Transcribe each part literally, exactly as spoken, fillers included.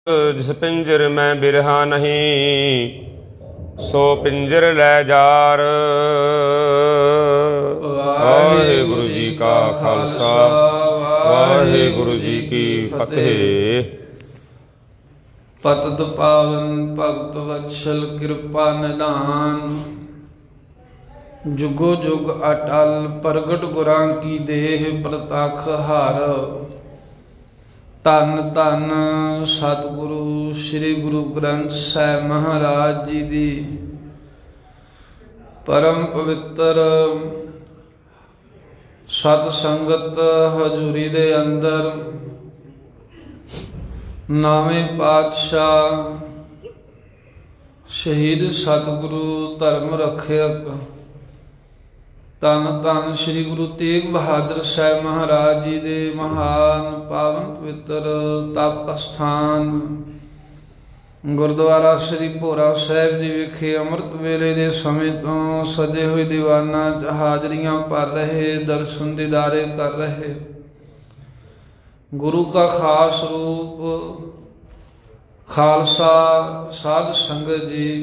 जिस पिंजर में बिरहा नहीं सो पिंजर लै जार। वाहिगुरु जी का खालसा वाहिगुरु जी की फतेह। पतत पावन भगत वत्सल कृपा निधान। जुगो जुग अटल प्रगट गुरां की देह प्रतख हर। धन धन सतगुरु श्री गुरु ग्रंथ साहिब महाराज जी दी परम पवित्र सत संगत हजूरी दे अंदर नवें पातशाह शहीद सतगुरु धर्म रखियक धन धन श्री गुरु तेग बहादुर साहिब महाराज जी दे महान पावन पवित्र तप अस्थान गुरुद्वारा श्री भोरा साहिब जी विखे अमृत वेले दे समय तो सजे हुए दीवाना हाजरियां भर रहे दर्शन दीदारे कर रहे गुरु का खास रूप खालसा साध संगत जी।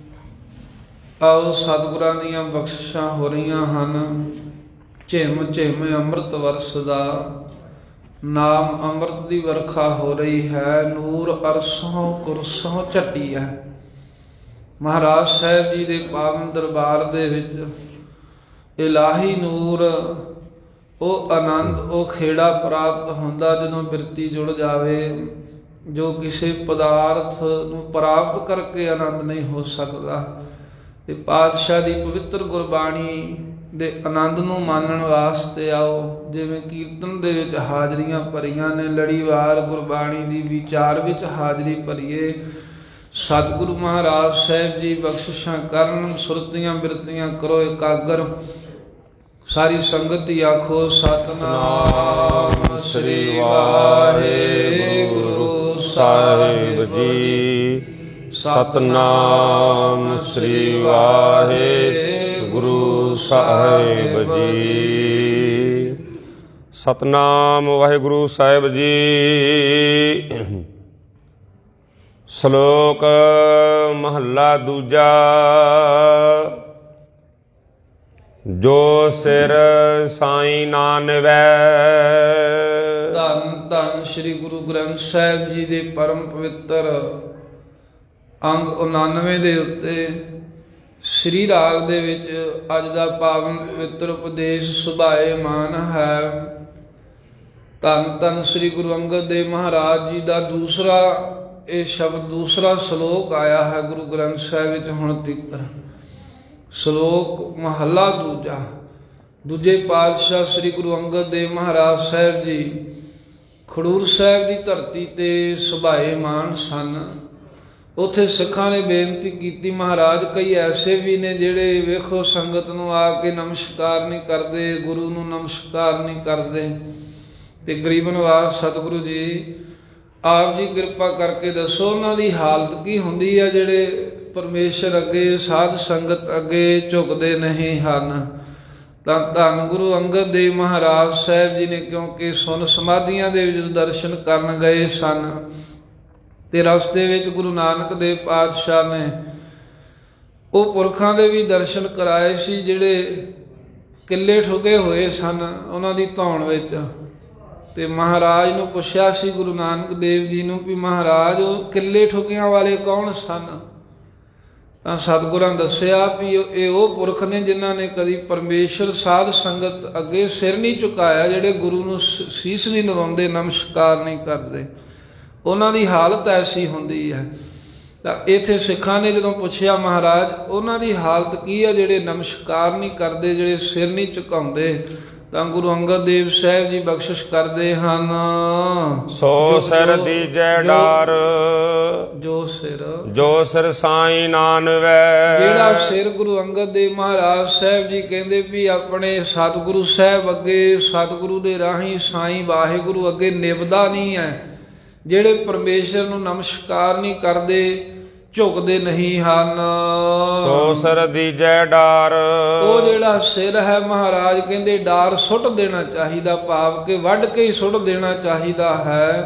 आओ सतगुरां दीयां बख्शिशां हो रही हैं। झिम झिम अमृत वरसदा नाम अमृत की वर्खा हो रही है। नूर अरसों कुरसों झटी है। महाराज साहिब जी के पावन दरबार दे विच इलाही नूर वो आनंद वो खेड़ा प्राप्त होंदा जदों बिरती जुड़ जावे। जो किसी पदार्थ नूं प्राप्त करके आनंद नहीं हो सकता। पातशाह की पवित्र गुरबाणी दे आनंद नूं मानण वास्ते आओ। जिवें कीर्तन दे विच हाजरियां भरियां ने लड़ीवार गुरबाणी दी विचार विच हाजरी भरीए। सतगुरु महाराज साहिब जी बख्शिशां करन सुरतियां बिरतियां करो एकागर। सारी संगत ही आखो सतनाम श्री वाहिगुरु साहिब जी। सतनाम श्री वाहिगुरु साहिब जी। सतनाम वाहिगुरु साहिब जी। श्लोक महला दूजा। जो सिर साईं नानवै। धन धन श्री गुरु ग्रंथ साहिब जी दे परम पवित्र अंग उनानवे दे उत्ते श्री राग दे विच अज दा पावन पवित्र उपदेश सुभाएमान है। धन धन श्री गुरु अंगद देव महाराज जी का दूसरा ये शब्द दूसरा श्लोक आया है गुरु ग्रंथ साहिब विच हुण तिकर। श्लोक महला दूजा। दूजे पातशाह श्री गुरु अंगद देव महाराज साहिब जी खडूर साहिब की धरती ते सुभाएमान सन। उत्थे सिखां ने बेनती की महाराज कई ऐसे भी ने जिहड़े वेखो संगत नूं आके नमस्कार नहीं करते गुरु नूं नमस्कार नहीं करते। ते गरीब नवाज सतगुरु जी आप जी कृपा करके दसो उन्हां दी हालत की हुंदी है जिहड़े परमेश्वर अगे साध संगत अगे झुकदे नहीं हन। तां धन गुरु अंगद देव महाराज साहिब जी ने क्योंकि सुन समाधियां दे विच दर्शन करन गए सन ते रस्ते विच गुरु नानक देव पातशाह ने वो पुरखां दे भी दर्शन कराए सी जिहड़े किले ठुके हुए सन उन्हां दी धौण विच। ते महाराज नूं पुछया सी गुरु नानक देव जी नूं भी महाराज वो किले ठुकियां वाले कौन सन। तां सतगुरां दस्सिया भी ये वो पुरख ने जिन्हां ने कदी परमेश्वर साध संगत अगे सिर नहीं झुकाया जिहड़े गुरु नूं सीस नहीं नवाउंदे नमस्कार नहीं करते। उन्हां दी हालत ऐसी हुंदी है। तां इत्थे सिखां ने जदों पुछया महाराज उन्हां दी हालत की है जिहड़े नमस्कार नहीं करते जिहड़े सिर नहीं झुकाउंदे। तां गुरु अंगद देव साहिब जी बख्शिश करदे हन। सो सिर दीजै डार। जो सिर जो सिर साईं नानवै। जिहड़ा सिर गुरु अंगद देव महाराज साहिब जी कहंदे भी अपने सतगुरु साहिब अगे सतगुरु दे राही साईं वाहिगुरु अगे निभदा नहीं है। जिहड़े परमेश्वर नूं नमस्कार नहीं करते झुकते नहीं हन। सो सिर दीजै डार। वो जिहड़ा सिर है महाराज कहंदे डार सुट देना चाहिदा भाव के वढ़ के ही सुट देना चाहिदा है।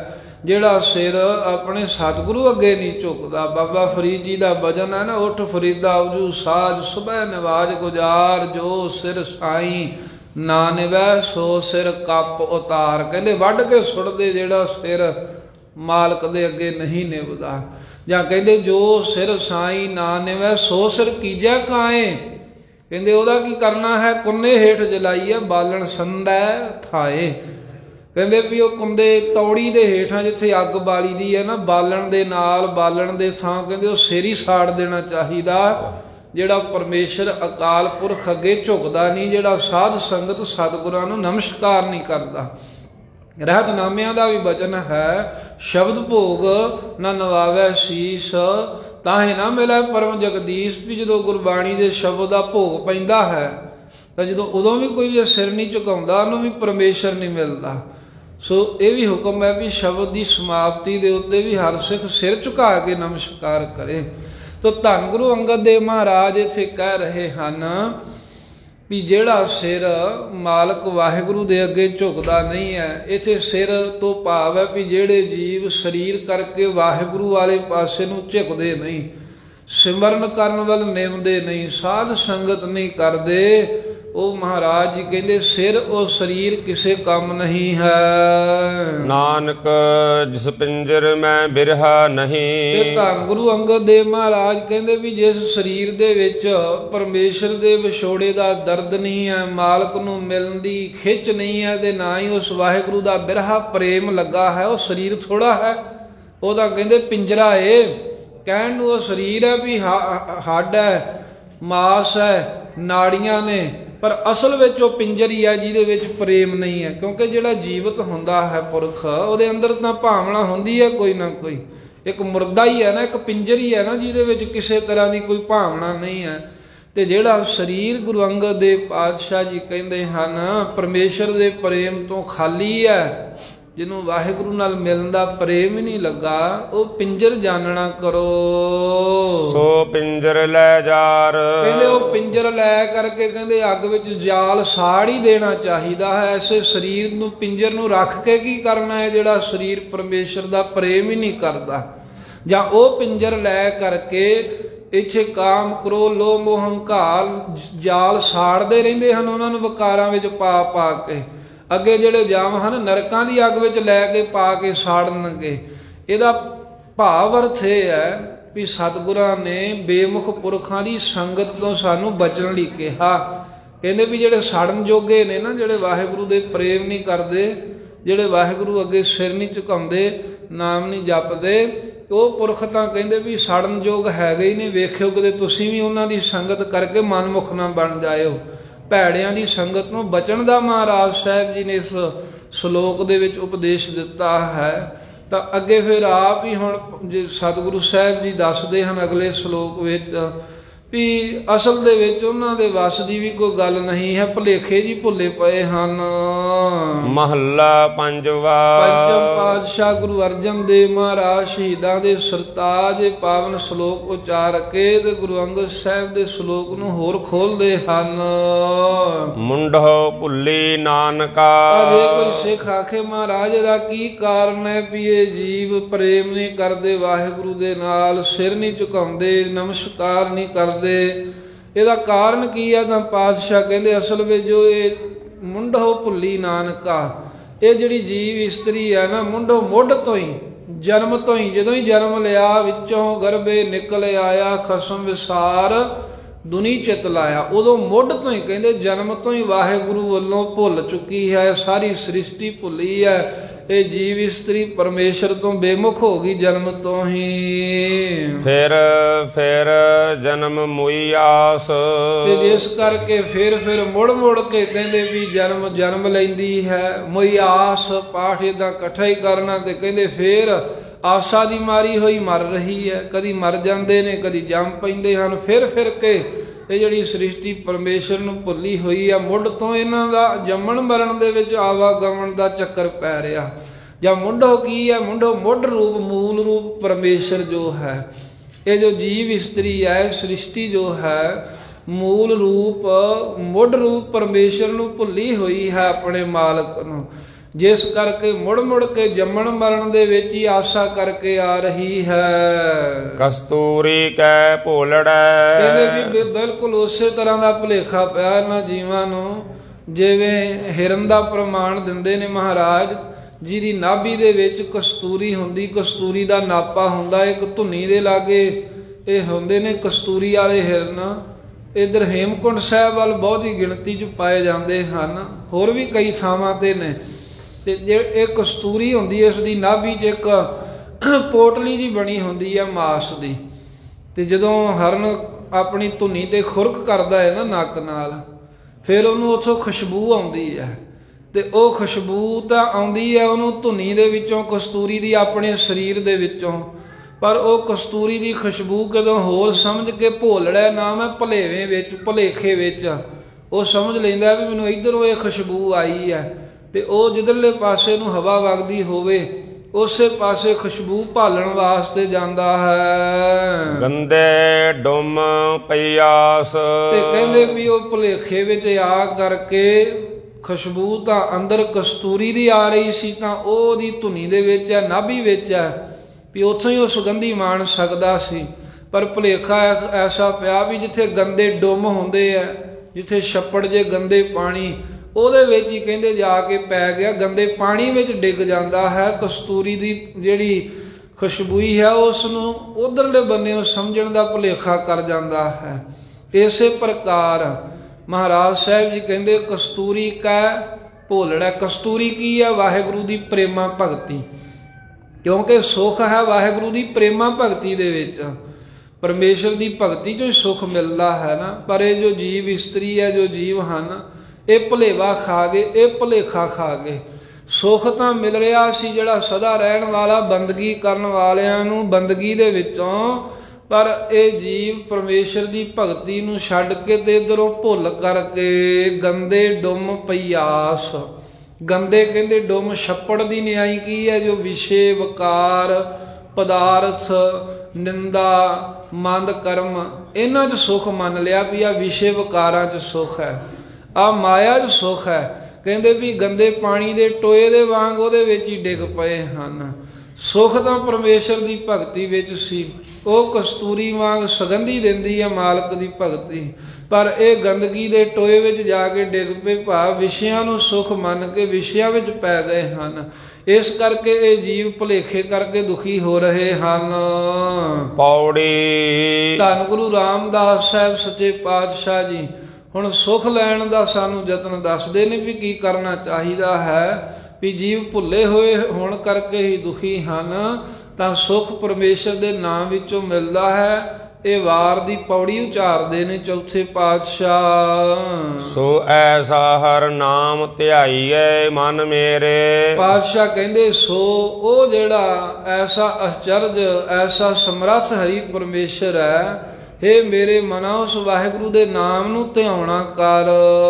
ਜਿਹੜਾ ਸਿਰ ਆਪਣੇ ਸਤਿਗੁਰੂ ਅੱਗੇ ਨਹੀਂ ਝੁਕਦਾ। ਬਾਬਾ ਫਰੀਦ ਜੀ ਦਾ ਭਜਨ ਹੈ ਨਾ, ਉੱਠ ਫਰੀਦਾ ਉਜੂ ਸਾਜ ਸੁਬਹ ਨਿਵਾਜ ਗੁਜ਼ਾਰ, ਜੋ ਸਿਰ ਸਾਈਂ ਨਾ ਨਿਵੈ ਸੋ ਸਿਰ ਕੱਪ ਉਤਾਰ। ਕਹਿੰਦੇ ਵੱਢ ਕੇ ਸੁੱਟਦੇ ਜਿਹੜਾ ਸਿਰ ਮਾਲਕ ਦੇ ਅੱਗੇ ਨਹੀਂ ਨਿਭਦਾ। ਜਾਂ ਕਹਿੰਦੇ ਜੋ ਸਿਰ ਸਾਈਂ ਨਾ ਨਿਵੈ ਸੋ ਸਿਰ ਕੀਜੈ ਕਾਏ। ਕਹਿੰਦੇ ਉਹਦਾ ਕੀ ਕਰਨਾ ਹੈ, ਕੁੰਨੇ ਹੇਠ ਜਲਾਈਏ ਬਾਲਣ ਸੰਦੈ ਥਾਏ। ਕਹਿੰਦੇ ਵੀ ਉਹ ਕੁੰਦੇ ਤੌੜੀ ਦੇ ਹੇਠਾਂ ਜਿੱਥੇ ਅੱਗ ਬਾਲੀ ਦੀ ਹੈ ਨਾ, ਬਾਲਣ ਦੇ ਨਾਲ ਬਾਲਣ ਦੇ ਥਾਂ ਕਹਿੰਦੇ ਉਹ ਸਿਰ ਹੀ ਸਾੜ ਦੇਣਾ ਚਾਹੀਦਾ। ਜਿਹੜਾ ਪਰਮੇਸ਼ਰ ਅਕਾਲ ਪੁਰਖ ਅੱਗੇ ਝੁਕਦਾ ਨਹੀਂ, ਜਿਹੜਾ ਸਾਧ ਸੰਗਤ ਸਤਿਗੁਰਾਂ ਨੂੰ ਨਮਸਕਾਰ ਨਹੀਂ ਕਰਦਾ। ਰਹਿਤਨਾਮਿਆਂ ਦਾ ਵੀ ਬਚਨ ਹੈ, ਸ਼ਬਦ ਭੋਗ ਨਾ ਨਵਾਵੈ ਸੀਸ, ਤਾਹੇ ਨਾ ਮਿਲੈ ਪਰਮ ਜਗਦੀਸ਼। ਵੀ ਜਦੋਂ ਗੁਰਬਾਣੀ ਦੇ ਸ਼ਬਦ ਦਾ ਭੋਗ ਪੈਂਦਾ ਹੈ ਤਾਂ ਜਦੋਂ ਉਦੋਂ ਵੀ ਕੋਈ ਜੇ ਸਿਰ ਨਹੀਂ ਝੁਕਾਉਂਦਾ ਉਹਨੂੰ ਵੀ ਪਰਮੇਸ਼ਰ ਨਹੀਂ ਮਿਲਦਾ। ਸੋ ਇਹ ਵੀ ਹੁਕਮ ਹੈ ਵੀ ਸ਼ਬਦ ਦੀ ਸਮਾਪਤੀ ਦੇ ਉੱਤੇ ਵੀ ਹਰ ਸਿੱਖ ਸਿਰ ਝੁਕਾ ਕੇ ਨਮਸਕਾਰ ਕਰੇ। ਤੋ ਧੰਨ ਗੁਰੂ ਅੰਗਦ ਦੇਵ ਮਹਾਰਾਜ ਇੱਥੇ ਕਹਿ ਰਹੇ ਹਨ ਵੀ ਜਿਹੜਾ ਸਿਰ ਮਾਲਕ ਵਾਹਿਗੁਰੂ ਦੇ ਅੱਗੇ ਝੁਕਦਾ ਨਹੀਂ ਹੈ। ਇੱਥੇ ਸਿਰ ਤੋਂ ਭਾਵ ਹੈ ਵੀ ਜਿਹੜੇ ਜੀਵ ਸਰੀਰ ਕਰਕੇ ਵਾਹਿਗੁਰੂ ਵਾਲੇ ਪਾਸੇ ਨੂੰ ਝੁਕਦੇ ਨਹੀਂ, ਸਿਮਰਨ ਕਰਨ ਵੱਲ ਨਿਮਦੇ ਨਹੀਂ, ਸਾਧ ਸੰਗਤ ਨਹੀਂ ਕਰਦੇ, ਉਹ ਮਹਾਰਾਜ ਜੀ ਕਹਿੰਦੇ ਸਿਰ ਉਹ ਸਰੀਰ ਕਿਸੇ ਕੰਮ ਨਹੀਂ ਹੈ। ਨਾਨਕ ਜਿਸ ਪਿੰਜਰ ਮੈਂ ਬਿਰਹਾ ਨਹੀਂ। ਤੇ ਧੰਨ ਗੁਰੂ ਅੰਗਦ ਦੇਵ ਮਹਾਰਾਜ ਕਹਿੰਦੇ ਵੀ ਜਿਸ ਸਰੀਰ ਦੇ ਵਿੱਚ ਪਰਮੇਸ਼ਰ ਦੇ ਵਿਛੋੜੇ ਦਾ ਦਰਦ ਨਹੀਂ ਹੈ, ਮਾਲਕ ਨੂੰ ਮਿਲਣ ਦੀ ਖਿੱਚ ਨਹੀਂ ਹੈ, ਤੇ ਨਾ ਹੀ ਉਸ ਵਾਹਿਗੁਰੂ ਦਾ ਬਿਰਹਾ ਪ੍ਰੇਮ ਲੱਗਾ ਹੈ, ਉਹ ਸਰੀਰ ਥੋੜਾ ਹੈ। ਉਹ ਤਾਂ ਕਹਿੰਦੇ ਪਿੰਜਰਾ ਏ। ਕਹਿਣ ਨੂੰ ਉਹ ਸਰੀਰ ਹੈ ਵੀ ਹੱਡ ਹੈ, ਮਾਸ ਹੈ, ਨਾੜੀਆਂ ਨੇ, ਪਰ ਅਸਲ ਵਿੱਚ ਉਹ ਪਿੰਜਰ ਹੀ ਹੈ ਜਿਹਦੇ ਵਿੱਚ ਪ੍ਰੇਮ ਨਹੀਂ ਹੈ। ਕਿਉਂਕਿ ਜਿਹੜਾ ਜੀਵਤ ਹੁੰਦਾ ਹੈ ਪੁਰਖ, ਉਹਦੇ ਅੰਦਰ ਤਾਂ ਭਾਵਨਾ ਹੁੰਦੀ ਹੈ ਕੋਈ ਨਾ ਕੋਈ। ਇੱਕ ਮੁਰਦਾ ਹੀ ਹੈ ਨਾ, ਇੱਕ ਪਿੰਜਰ ਹੀ ਹੈ ਨਾ ਜਿਹਦੇ ਵਿੱਚ ਕਿਸੇ ਤਰ੍ਹਾਂ ਦੀ ਕੋਈ ਭਾਵਨਾ ਨਹੀਂ ਹੈ। ਤੇ ਜਿਹੜਾ ਸਰੀਰ ਗੁਰੂ ਅੰਗਦ ਦੇਵ ਪਾਤਸ਼ਾਹ ਜੀ ਕਹਿੰਦੇ ਹਨ ਪਰਮੇਸ਼ਰ ਦੇ ਪ੍ਰੇਮ ਤੋਂ ਖਾਲੀ ਹੈ, ਜਿਹਨੂੰ ਵਾਹਿਗੁਰੂ ਨਾਲ ਮਿਲਣ ਦਾ ਪ੍ਰੇਮ ਹੀ ਨਹੀਂ ਲੱਗਾ, ਉਹ ਪਿੰਜਰ ਜਾਣਨਾ ਕਰੋ। ਸੋ ਪਿੰਜਰ ਲੈ ਜਾਰ। ਕਹਿੰਦੇ ਉਹ ਪਿੰਜਰ ਲੈ ਕਰਕੇ ਕਹਿੰਦੇ ਅੱਗ ਵਿੱਚ ਜਾਲ ਸਾੜ ਹੀ ਦੇਣਾ ਚਾਹੀਦਾ ਹੈ। ਐਸੇ ਸਰੀਰ ਨੂੰ ਪਿੰਜਰ ਨੂੰ ਰੱਖ ਕੇ ਕੀ ਕਰਨਾ ਹੈ ਜਿਹੜਾ ਸਰੀਰ ਪਰਮੇਸ਼ਰ ਦਾ ਪ੍ਰੇਮ ਹੀ ਨਹੀਂ ਕਰਦਾ। ਜਾਂ ਉਹ ਪਿੰਜਰ ਲੈ ਕਰਕੇ ਇੱਥੇ ਕਾਮ ਕ੍ਰੋਧ ਲੋਭ ਮੋਹ ਹੰਕਾਰ ਜਾਲ ਸਾੜਦੇ ਰਹਿੰਦੇ ਹਨ, ਉਹਨਾਂ ਨੂੰ ਵਿਕਾਰਾਂ ਵਿੱਚ ਪਾ ਪਾ ਕੇ। ਅੱਗੇ ਜਿਹੜੇ ਜਾਮ ਹਨ ਨਰਕਾਂ ਦੀ ਅੱਗ ਵਿੱਚ ਲੈ ਕੇ ਪਾ ਕੇ ਸਾੜਨਗੇ। ਇਹਦਾ ਭਾਵ ਅਰਥ ਇਹ ਹੈ ਵੀ ਸਤਿਗੁਰਾਂ ਨੇ ਬੇਮੁਖ ਪੁਰਖਾਂ ਦੀ ਸੰਗਤ ਤੋਂ ਸਾਨੂੰ ਬਚਣ ਲਈ ਕਿਹਾ। ਕਹਿੰਦੇ ਵੀ ਜਿਹੜੇ ਸਾੜਨ ਜੋਗੇ ਨੇ ਨਾ, ਜਿਹੜੇ ਵਾਹਿਗੁਰੂ ਦੇ ਪ੍ਰੇਮ ਨਹੀਂ ਕਰਦੇ, ਜਿਹੜੇ ਵਾਹਿਗੁਰੂ ਅੱਗੇ ਸਿਰ ਨਹੀਂ ਝੁਕਾਉਂਦੇ, ਨਾਮ ਨਹੀਂ ਜਪਦੇ, ਉਹ ਪੁਰਖ ਤਾਂ ਕਹਿੰਦੇ ਵੀ ਸਾੜਨ ਯੋਗ ਹੈਗੇ ਹੀ ਨਹੀਂ। ਵੇਖਿਓ ਕਿਤੇ ਤੁਸੀਂ ਵੀ ਉਹਨਾਂ ਦੀ ਸੰਗਤ ਕਰਕੇ ਮਨਮੁਖ ਨਾ ਬਣ ਜਾਇਓ। ਭੈੜਿਆਂ ਦੀ ਸੰਗਤ ਨੂੰ ਬਚਣ ਦਾ ਮਹਾਰਾਜ ਸਾਹਿਬ ਜੀ ਨੇ ਇਸ ਸ਼ਲੋਕ ਦੇ ਵਿੱਚ ਉਪਦੇਸ਼ ਦਿੱਤਾ ਹੈ। ਤਾਂ ਅੱਗੇ ਫਿਰ ਆਪ ਹੀ ਹੁਣ ਜੇ ਸਤਿਗੁਰੂ ਸਾਹਿਬ ਜੀ ਦੱਸਦੇ ਹਨ ਅਗਲੇ ਸ਼ਲੋਕ ਵਿੱਚ ਵੀ ਅਸਲ ਦੇ ਵਿੱਚ ਉਹਨਾਂ ਦੇ ਵੱਸ ਦੀ ਵੀ ਕੋਈ ਗੱਲ ਨਹੀਂ ਹੈ, ਭੁਲੇਖੇ ਜੀ ਭੁੱਲੇ ਪਏ ਹਨ। ਮਹੱਲਾ ਪੰਜਵਾ। ਪੰਚਮ ਪਾਤਸ਼ਾਹ ਗੁਰੂ ਅਰਜਨ ਦੇਵ ਮਹਾਰਾਜ ਸ਼ਹੀਦਾਂ ਦੇ ਸਰਤਾਜ ਪਾਵਨ ਸ਼ਲੋਕ ਉਚਾਰ ਕੇ ਤੇ ਗੁਰੂ ਅੰਗਦ ਸਾਹਿਬ ਦੇ ਸ਼ਲੋਕ ਨੂੰ ਹੋਰ ਖੋਲਦੇ ਹਨ। ਮੁੰਡੋ ਭੁੱਲੀ ਨਾਨਕਾ। ਅਜੇ ਕੋਈ ਸਿੱਖ ਆਖੇ ਮਹਾਰਾਜ ਦਾ ਕੀ ਕਾਰਨ ਹੈ ਵੀ ਇਹ ਜੀਵ ਪ੍ਰੇਮ ਨਹੀਂ ਕਰਦੇ ਵਾਹਿਗੁਰੂ ਦੇ ਨਾਲ, ਸਿਰ ਨਹੀਂ ਝੁਕਾਉਂਦੇ, ਨਮਸਕਾਰ ਨਹੀਂ ਕਰਦੇ, ਇਹਦਾ ਕਾਰਨ ਕੀ ਹੈ? ਤਾਂ ਪਾਤਸ਼ਾਹ ਕਹਿੰਦੇ ਅਸਲ ਵਿੱਚ ਜੋ ਇਹ ਮੁੰਡੋ ਭੁੱਲੀ ਨਾਨਕਾ, ਇਹ ਜਿਹੜੀ ਜੀਵ ਇਸਤਰੀ ਹੈ ਨਾ, ਮੁੰਡੋ ਮੁੱਢ ਤੋਂ ਹੀ, ਜਨਮ ਤੋਂ ਹੀ, ਜਦੋਂ ਹੀ ਜਨਮ ਲਿਆ ਵਿੱਚੋਂ ਗਰਭੇ ਨਿਕਲ ਆਇਆ ਖਸਮ ਵਿਸਾਰ ਦੁਨੀ ਚਿਤ ਲਾਇਆ, ਉਦੋਂ ਮੁੱਢ ਤੋਂ ਹੀ ਕਹਿੰਦੇ ਜਨਮ ਤੋਂ ਹੀ ਵਾਹਿਗੁਰੂ ਵੱਲੋਂ ਭੁੱਲ ਚੁੱਕੀ ਹੈ, ਸਾਰੀ ਸ੍ਰਿਸ਼ਟੀ ਭੁੱਲੀ ਹੈ। ਇਹ ਜੀਵ ਇਸਤਰੀ ਪਰਮੇਸ਼ਰ ਤੋਂ ਬੇਮੁਖ ਹੋ ਗਈ ਜਨਮ ਤੋਂ ਹੀ। ਫਿਰ ਫਿਰ ਜਨਮ ਮੁਈ ਆਸ। ਤੇ ਜਿਸ ਕਰਕੇ ਫਿਰ ਫਿਰ ਮੁੜ ਮੁੜ ਕੇ ਕਹਿੰਦੇ ਵੀ ਜਨਮ ਜਨਮ ਲੈਂਦੀ ਹੈ। ਮੁਈ ਆਸ ਪਾਠ ਏਦਾਂ ਇਕੱਠਾ ਹੀ ਕਰਨਾ, ਤੇ ਕਹਿੰਦੇ ਫਿਰ ਆਸਾ ਦੀ ਮਾਰੀ ਹੋਈ ਮਰ ਰਹੀ ਹੈ। ਕਦੀ ਮਰ ਜਾਂਦੇ ਨੇ, ਕਦੀ ਜੰਮ ਪੈਂਦੇ ਹਨ। ਫਿਰ ਫਿਰ ਕੇ ਇਹ ਜਿਹੜੀ ਸ੍ਰਿਸ਼ਟੀ ਪਰਮੇਸ਼ਰ ਨੂੰ ਭੁੱਲੀ ਹੋਈ ਆ, ਮੁੱਢ ਤੋਂ ਇਹਨਾਂ ਦਾ ਜੰਮਣ ਮਰਨ ਦੇ ਵਿੱਚ ਆਵਾਗਮਨ ਦਾ ਚੱਕਰ ਪੈ ਰਿਹਾ। ਜਾਂ ਮੁੰਡੋ ਕੀ ਹੈ? ਮੁੰਡੋ ਮੁੱਢ ਰੂਪ ਮੂਲ ਰੂਪ ਪਰਮੇਸ਼ਰ ਜੋ ਹੈ। ਇਹ ਜੋ ਜੀਵ ਇਸਤਰੀ ਹੈ, ਸ੍ਰਿਸ਼ਟੀ ਜੋ ਹੈ, ਮੂਲ ਰੂਪ ਮੁੱਢ ਰੂਪ ਪਰਮੇਸ਼ਰ ਨੂੰ ਭੁੱਲੀ ਹੋਈ ਹੈ, ਆਪਣੇ ਮਾਲਕ ਨੂੰ। ਜਿਸ ਕਰਕੇ ਮੁੜ ਮੁੜ ਕੇ ਜੰਮਣ ਮਰਨ ਦੇ ਵਿੱਚ ਹੀ ਆਸਾ ਕਰਕੇ ਆ ਰਹੀ ਹੈ। ਕਸਤੂਰੀ ਕੈ ਭੋਲੜੈ। ਕਹਿੰਦੇ ਵੀ ਬਿਲਕੁਲ ਉਸੇ ਤਰ੍ਹਾਂ ਦਾ ਭੁਲੇਖਾ ਪਿਆ ਇਹਨਾਂ ਜੀਵਾਂ ਨੂੰ, ਜਿਵੇਂ ਹਿਰਨ ਦਾ ਪ੍ਰਮਾਣ ਦਿੰਦੇ ਨੇ ਮਹਾਰਾਜ, ਜਿਹਦੀ ਨਾਭੀ ਦੇ ਵਿੱਚ ਕਸਤੂਰੀ ਹੁੰਦੀ, ਕਸਤੂਰੀ ਦਾ ਨਾਪਾ ਹੁੰਦਾ, ਇੱਕ ਧੁੰਨੀ ਦੇ ਲਾਗੇ ਇਹ ਹੁੰਦੇ ਨੇ ਕਸਤੂਰੀ ਵਾਲੇ ਹਿਰਨ। ਇੱਧਰ ਹੇਮਕੁੰਟ ਸਾਹਿਬ ਵੱਲ ਬਹੁਤੀ ਗਿਣਤੀ 'ਚ ਪਾਏ ਜਾਂਦੇ ਹਨ, ਹੋਰ ਵੀ ਕਈ ਥਾਵਾਂ 'ਤੇ ਨੇ। ਅਤੇ ਜੇ ਇਹ ਕਸਤੂਰੀ ਹੁੰਦੀ ਇਸ ਦੀ ਨਾਭੀ 'ਚ ਇੱਕ ਪੋਟਲੀ ਜਿਹੀ ਬਣੀ ਹੁੰਦੀ ਹੈ ਮਾਸ ਦੀ, ਅਤੇ ਜਦੋਂ ਹਰਨ ਆਪਣੀ ਧੁੰਨੀ 'ਤੇ ਖੁਰਕ ਕਰਦਾ ਹੈ ਨਾ ਨੱਕ ਨਾਲ, ਫਿਰ ਉਹਨੂੰ ਉੱਥੋਂ ਖੁਸ਼ਬੂ ਆਉਂਦੀ ਹੈ। ਅਤੇ ਉਹ ਖੁਸ਼ਬੂ ਤਾਂ ਆਉਂਦੀ ਹੈ ਉਹਨੂੰ ਧੁੰਨੀ ਦੇ ਵਿੱਚੋਂ, ਕਸਤੂਰੀ ਦੀ, ਆਪਣੇ ਸਰੀਰ ਦੇ ਵਿੱਚੋਂ, ਪਰ ਉਹ ਕਸਤੂਰੀ ਦੀ ਖੁਸ਼ਬੂ ਕਦੋਂ ਹੋਰ ਸਮਝ ਕੇ ਭੋਲੜਾ ਨਾਮ ਹੈ ਭੁਲੇਵੇਂ ਵਿੱਚ, ਭੁਲੇਖੇ ਵਿੱਚ ਉਹ ਸਮਝ ਲੈਂਦਾ ਵੀ ਮੈਨੂੰ ਇੱਧਰੋਂ ਇਹ ਖੁਸ਼ਬੂ ਆਈ ਹੈ, ਅਤੇ ਉਹ ਜਿੱਧਰਲੇ ਪਾਸੇ ਨੂੰ ਹਵਾ ਵਗਦੀ ਹੋਵੇ ਉਸੇ ਪਾਸੇ ਖੁਸ਼ਬੂ ਭਾਲਣ ਵਾਸਤੇ ਜਾਂਦਾ ਹੈ। ਗੰਦੇ ਡੁੰਮ ਪਿਆਸ। ਤੇ ਕਹਿੰਦੇ ਵੀ ਉਹ ਭੁਲੇਖੇ ਵਿੱਚ ਆ ਕਰਕੇ ਖੁਸ਼ਬੂ ਤਾਂ ਅੰਦਰ ਕਸਤੂਰੀ ਦੀ ਆ ਰਹੀ ਸੀ, ਤਾਂ ਉਹਦੀ ਧੁਨੀ ਦੇ ਵਿੱਚ ਹੈ, ਨਾਭੀ ਵਿੱਚ ਹੈ, ਵੀ ਉੱਥੋਂ ਹੀ ਉਹ ਸੁਗੰਧੀ ਮਾਣ ਸਕਦਾ ਸੀ। ਪਰ ਭੁਲੇਖਾ ਐਸਾ ਪਿਆ ਵੀ ਜਿੱਥੇ ਗੰਦੇ ਡੁੰਮ ਹੁੰਦੇ ਆ, ਜਿੱਥੇ ਛੱਪੜ ਜੇ ਗੰਦੇ ਪਾਣੀ, ਉਹਦੇ ਵਿੱਚ ਹੀ ਕਹਿੰਦੇ ਜਾ ਕੇ ਪੈ ਗਿਆ, ਗੰਦੇ ਪਾਣੀ ਵਿੱਚ ਡਿੱਗ ਜਾਂਦਾ ਹੈ। ਕਸਤੂਰੀ ਦੀ ਜਿਹੜੀ ਖੁਸ਼ਬੂਈ ਹੈ ਉਸ ਨੂੰ ਉਧਰਲੇ ਬੰਨੇ ਉਹ ਸਮਝਣ ਦਾ ਭੁਲੇਖਾ ਕਰ ਜਾਂਦਾ ਹੈ। ਇਸੇ ਪ੍ਰਕਾਰ ਮਹਾਰਾਜ ਸਾਹਿਬ ਜੀ ਕਹਿੰਦੇ ਕਸਤੂਰੀ ਕੈ ਭੋਲੜਾ। ਕਸਤੂਰੀ ਕੀ ਹੈ? ਵਾਹਿਗੁਰੂ ਦੀ ਪ੍ਰੇਮਾ ਭਗਤੀ, ਕਿਉਂਕਿ ਸੁੱਖ ਹੈ ਵਾਹਿਗੁਰੂ ਦੀ ਪ੍ਰੇਮਾ ਭਗਤੀ ਦੇ ਵਿੱਚ, ਪਰਮੇਸ਼ਰ ਦੀ ਭਗਤੀ 'ਚੋਂ ਹੀ ਸੁੱਖ ਮਿਲਦਾ ਹੈ ਨਾ। ਪਰ ਇਹ ਜੋ ਜੀਵ ਇਸਤਰੀ ਹੈ, ਜੋ ਜੀਵ ਹਨ, ਇਹ ਭੁਲੇਵਾ ਖਾ ਗਏ, ਇਹ ਭੁਲੇਖਾ ਖਾ ਗਏ। ਸੁੱਖ ਤਾਂ ਮਿਲ ਰਿਹਾ ਸੀ ਜਿਹੜਾ ਸਦਾ ਰਹਿਣ ਵਾਲਾ ਬੰਦਗੀ ਕਰਨ ਵਾਲਿਆਂ ਨੂੰ ਬੰਦਗੀ ਦੇ ਵਿੱਚੋਂ, ਪਰ ਇਹ ਜੀਵ ਪਰਮੇਸ਼ਰ ਦੀ ਭਗਤੀ ਨੂੰ ਛੱਡ ਕੇ ਤੇ ਇੱਧਰੋਂ ਭੁੱਲ ਕਰਕੇ ਗੰਦੇ ਡੁੰਮ ਪਿਆਸ। ਗੰਦੇ ਕਹਿੰਦੇ ਡੁੰਮ ਛੱਪੜ ਦੀ ਨਿਆਈ ਕੀ ਹੈ? ਜੋ ਵਿਸ਼ੇ, ਵਕਾਰ, ਪਦਾਰਥ, ਨਿੰਦਾ, ਮੰਦ ਕਰਮ, ਇਹਨਾਂ 'ਚ ਸੁੱਖ ਮੰਨ ਲਿਆ ਵੀ ਆ ਵਿਸ਼ੇ ਵਕਾਰਾਂ 'ਚ ਸੁੱਖ ਹੈ, ਆ ਮਾਇਆ 'ਚ ਸੁੱਖ ਹੈ। ਕਹਿੰਦੇ ਵੀ ਗੰਦੇ ਪਾਣੀ ਦੇ ਟੋਏ ਦੇ ਵਾਂਗ ਉਹਦੇ ਵਿੱਚ ਹੀ ਡਿੱਗ ਪਏ ਹਨ। ਸੁੱਖ ਤਾਂ ਪਰਮੇਸ਼ਰ ਦੀ ਭਗਤੀ ਵਿੱਚ ਸੀ, ਉਹ ਕਸਤੂਰੀ ਵਾਂਗ ਸੁਗੰਧੀ ਦਿੰਦੀ ਹੈ ਮਾਲਕ ਦੀ ਭਗਤੀ, ਪਰ ਇਹ ਗੰਦਗੀ ਦੇ ਟੋਏ ਵਿੱਚ ਜਾ ਕੇ ਡਿੱਗ ਪਏ, ਭਾਵ ਵਿਸ਼ਿਆਂ ਨੂੰ ਸੁੱਖ ਮੰਨ ਕੇ ਵਿਸ਼ਿਆਂ ਵਿੱਚ ਪੈ ਗਏ ਹਨ। ਇਸ ਕਰਕੇ ਇਹ ਜੀਵ ਭੁਲੇਖੇ ਕਰਕੇ ਦੁਖੀ ਹੋ ਰਹੇ ਹਨ। ਪੌੜੀ। ਧੰਨ ਗੁਰੂ ਰਾਮਦਾਸ ਸਾਹਿਬ ਸੱਚੇ ਪਾਤਸ਼ਾਹ ਜੀ ਹੁਣ ਸੁੱਖ ਲੈਣ ਦਾ ਸਾਨੂੰ ਯਤਨ ਦੱਸਦੇ ਨੇ ਵੀ ਕੀ ਕਰਨਾ ਚਾਹੀਦਾ ਹੈ। ਵੀ ਜੀਵ ਭੁੱਲੇ ਹੋਏ ਹੋਣ ਕਰਕੇ ਹੀ ਦੁਖੀ ਹਨ, ਤਾਂ ਸੁੱਖ ਪਰਮੇਸ਼ਰ ਦੇ ਨਾਮ ਵਿੱਚੋਂ ਮਿਲਦਾ ਹੈ। ਇਹ ਵਾਰ ਦੀ ਪੌੜੀ ਉਚਾਰਦੇ ਨੇ ਚੌਥੇ ਪਾਤਸ਼ਾਹ। ਸੋ ਐਸਾ ਹਰ ਨਾਮ ਧਿਆਈਐ ਮਨ ਮੇਰੇ। ਪਾਤਸ਼ਾਹ ਕਹਿੰਦੇ ਸੋ ਉਹ ਜਿਹੜਾ ਐਸਾ ਅਚਰਜ, ਐਸਾ ਸਮਰੱਥ ਹਰੀ ਪਰਮੇਸ਼ਰ ਹੈ, ਹੇ ਮੇਰੇ ਮਨਾ ਉਸ ਵਾਹਿਗੁਰੂ ਦੇ ਨਾਮ ਨੂੰ ਧਿਆਉਣਾ ਕਰ,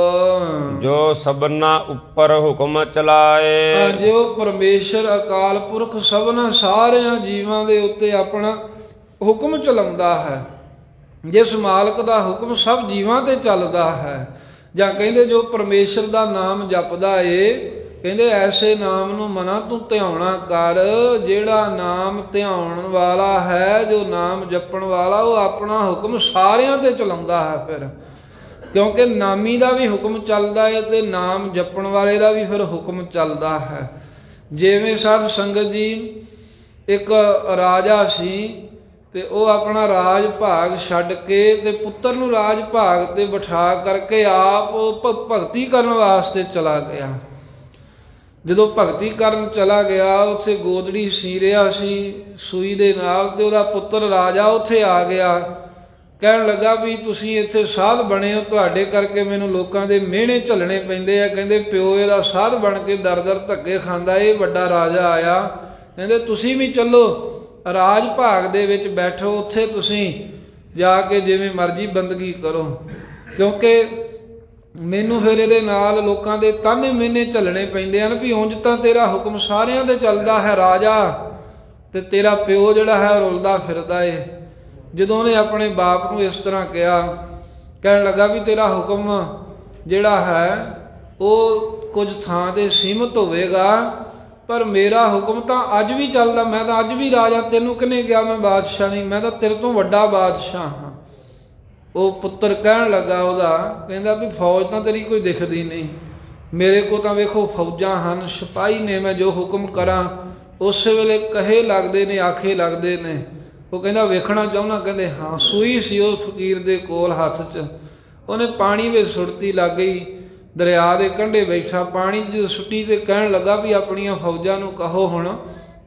ਜੋ ਸਭਨਾ ਉੱਪਰ ਹੁਕਮ ਚਲਾਏ। ਜੋ ਪਰਮੇਸ਼ਰ ਅਕਾਲ ਪੁਰਖ ਸਭਨਾ ਸਾਰਿਆਂ ਜੀਵਾਂ ਦੇ ਉੱਤੇ ਆਪਣਾ ਹੁਕਮ ਚਲਾਉਂਦਾ ਹੈ। ਜਿਸ ਮਾਲਕ ਦਾ ਹੁਕਮ ਸਭ ਜੀਵਾਂ ਤੇ ਚੱਲਦਾ ਹੈ, ਜਾਂ ਕਹਿੰਦੇ ਜੋ ਪਰਮੇਸ਼ਰ ਦਾ ਨਾਮ ਜਪਦਾ ਏ, ਕਹਿੰਦੇ ਐਸੇ ਨਾਮ ਨੂੰ ਮਨਾ ਤੂੰ ਧਿਆਉਣਾ ਕਰ। ਜਿਹੜਾ ਨਾਮ ਧਿਆਉਣ ਵਾਲਾ ਹੈ, ਜੋ ਨਾਮ ਜਪਣ ਵਾਲਾ, ਉਹ ਆਪਣਾ ਹੁਕਮ ਸਾਰਿਆਂ ਤੇ ਚਲਾਉਂਦਾ ਹੈ। ਫਿਰ ਕਿਉਂਕਿ ਨਾਮੀ ਦਾ ਵੀ ਹੁਕਮ ਚੱਲਦਾ ਹੈ ਤੇ ਨਾਮ ਜਪਣ ਵਾਲੇ ਦਾ ਵੀ ਫਿਰ ਹੁਕਮ ਚੱਲਦਾ ਹੈ। ਜਿਵੇਂ ਸਾਧ ਸੰਗਤ ਜੀ, ਇੱਕ ਰਾਜਾ ਸੀ ਤੇ ਉਹ ਆਪਣਾ ਰਾਜ ਭਾਗ ਛੱਡ ਕੇ ਤੇ ਪੁੱਤਰ ਨੂੰ ਰਾਜ ਭਾਗ ਤੇ ਬਿਠਾ ਕਰਕੇ ਆਪ ਭਗਤੀ ਕਰਨ ਵਾਸਤੇ ਚਲਾ ਗਿਆ। ਜਦੋਂ ਭਗਤੀ ਕਰਨ ਚਲਾ ਗਿਆ, ਉੱਥੇ ਗੋਦੜੀ ਸੀ ਰਿਹਾ ਸੀ ਸੂਈ ਦੇ ਨਾਲ, ਤੇ ਉਹਦਾ ਪੁੱਤਰ ਰਾਜਾ ਉੱਥੇ ਆ ਗਿਆ। ਕਹਿਣ ਲੱਗਾ ਵੀ ਤੁਸੀਂ ਇੱਥੇ ਸਾਧ ਬਣੇ ਹੋ, ਤੁਹਾਡੇ ਕਰਕੇ ਮੈਨੂੰ ਲੋਕਾਂ ਦੇ ਮਿਹਣੇ ਝੱਲਣੇ ਪੈਂਦੇ ਆ। ਕਹਿੰਦੇ ਪਿਓ ਇਹਦਾ ਸਾਧ ਬਣ ਕੇ ਦਰ ਦਰ ਧੱਕੇ ਖਾਂਦਾ, ਇਹ ਵੱਡਾ ਰਾਜਾ ਆਇਆ। ਕਹਿੰਦੇ ਤੁਸੀਂ ਵੀ ਚੱਲੋ ਰਾਜ ਭਾਗ ਦੇ ਵਿੱਚ ਬੈਠੋ, ਉੱਥੇ ਤੁਸੀਂ ਜਾ ਕੇ ਜਿਵੇਂ ਮਰਜ਼ੀ ਬੰਦਗੀ ਕਰੋ, ਕਿਉਂਕਿ ਮੈਨੂੰ ਫਿਰ ਇਹਦੇ ਨਾਲ ਲੋਕਾਂ ਦੇ ਤਾਨੇ ਮਿਹਨੇ ਝੱਲਣੇ ਪੈਂਦੇ ਹਨ ਵੀ ਉਂਝ ਤਾਂ ਤੇਰਾ ਹੁਕਮ ਸਾਰਿਆਂ ਦੇ ਚੱਲਦਾ ਹੈ ਰਾਜਾ, ਤੇ ਤੇਰਾ ਪਿਓ ਜਿਹੜਾ ਹੈ ਰੁਲਦਾ ਫਿਰਦਾ ਏ। ਜਦੋਂ ਉਹਨੇ ਆਪਣੇ ਬਾਪ ਨੂੰ ਇਸ ਤਰ੍ਹਾਂ ਕਿਹਾ, ਕਹਿਣ ਲੱਗਾ ਵੀ ਤੇਰਾ ਹੁਕਮ ਜਿਹੜਾ ਹੈ ਉਹ ਕੁਝ ਥਾਂ 'ਤੇ ਸੀਮਤ ਹੋਵੇਗਾ, ਪਰ ਮੇਰਾ ਹੁਕਮ ਤਾਂ ਅੱਜ ਵੀ ਚੱਲਦਾ। ਮੈਂ ਤਾਂ ਅੱਜ ਵੀ ਰਾਜਾ, ਤੈਨੂੰ ਕਿਹਨੇ ਕਿਹਾ ਮੈਂ ਬਾਦਸ਼ਾਹ ਨਹੀਂ, ਮੈਂ ਤਾਂ ਤੇਰੇ ਤੋਂ ਵੱਡਾ ਬਾਦਸ਼ਾਹ ਹਾਂ। ਉਹ ਪੁੱਤਰ ਕਹਿਣ ਲੱਗਾ ਉਹਦਾ, ਕਹਿੰਦਾ ਵੀ ਫੌਜ ਤਾਂ ਤੇਰੀ ਕੋਈ ਦਿਖਦੀ ਨਹੀਂ, ਮੇਰੇ ਕੋਲ ਤਾਂ ਵੇਖੋ ਫੌਜਾਂ ਹਨ, ਸਿਪਾਹੀ ਨੇ, ਮੈਂ ਜੋ ਹੁਕਮ ਕਰਾਂ ਉਸੇ ਵੇਲੇ ਕਹੇ ਲੱਗਦੇ ਨੇ, ਆਖੇ ਲੱਗਦੇ ਨੇ। ਉਹ ਕਹਿੰਦਾ ਵੇਖਣਾ ਚਾਹੁੰਦਾ? ਕਹਿੰਦੇ ਹਾਂ। ਸੂਈ ਸੀ ਉਹ ਫਕੀਰ ਦੇ ਕੋਲ ਹੱਥ 'ਚ, ਉਹਨੇ ਪਾਣੀ ਵਿੱਚ ਸੁੱਟਤੀ, ਲੱਗ ਗਈ ਦਰਿਆ ਦੇ ਕੰਢੇ ਬੈਠਾ, ਪਾਣੀ ਜਦੋਂ ਸੁੱਟੀ ਤੇ ਕਹਿਣ ਲੱਗਾ ਵੀ ਆਪਣੀਆਂ ਫੌਜਾਂ ਨੂੰ ਕਹੋ ਹੁਣ।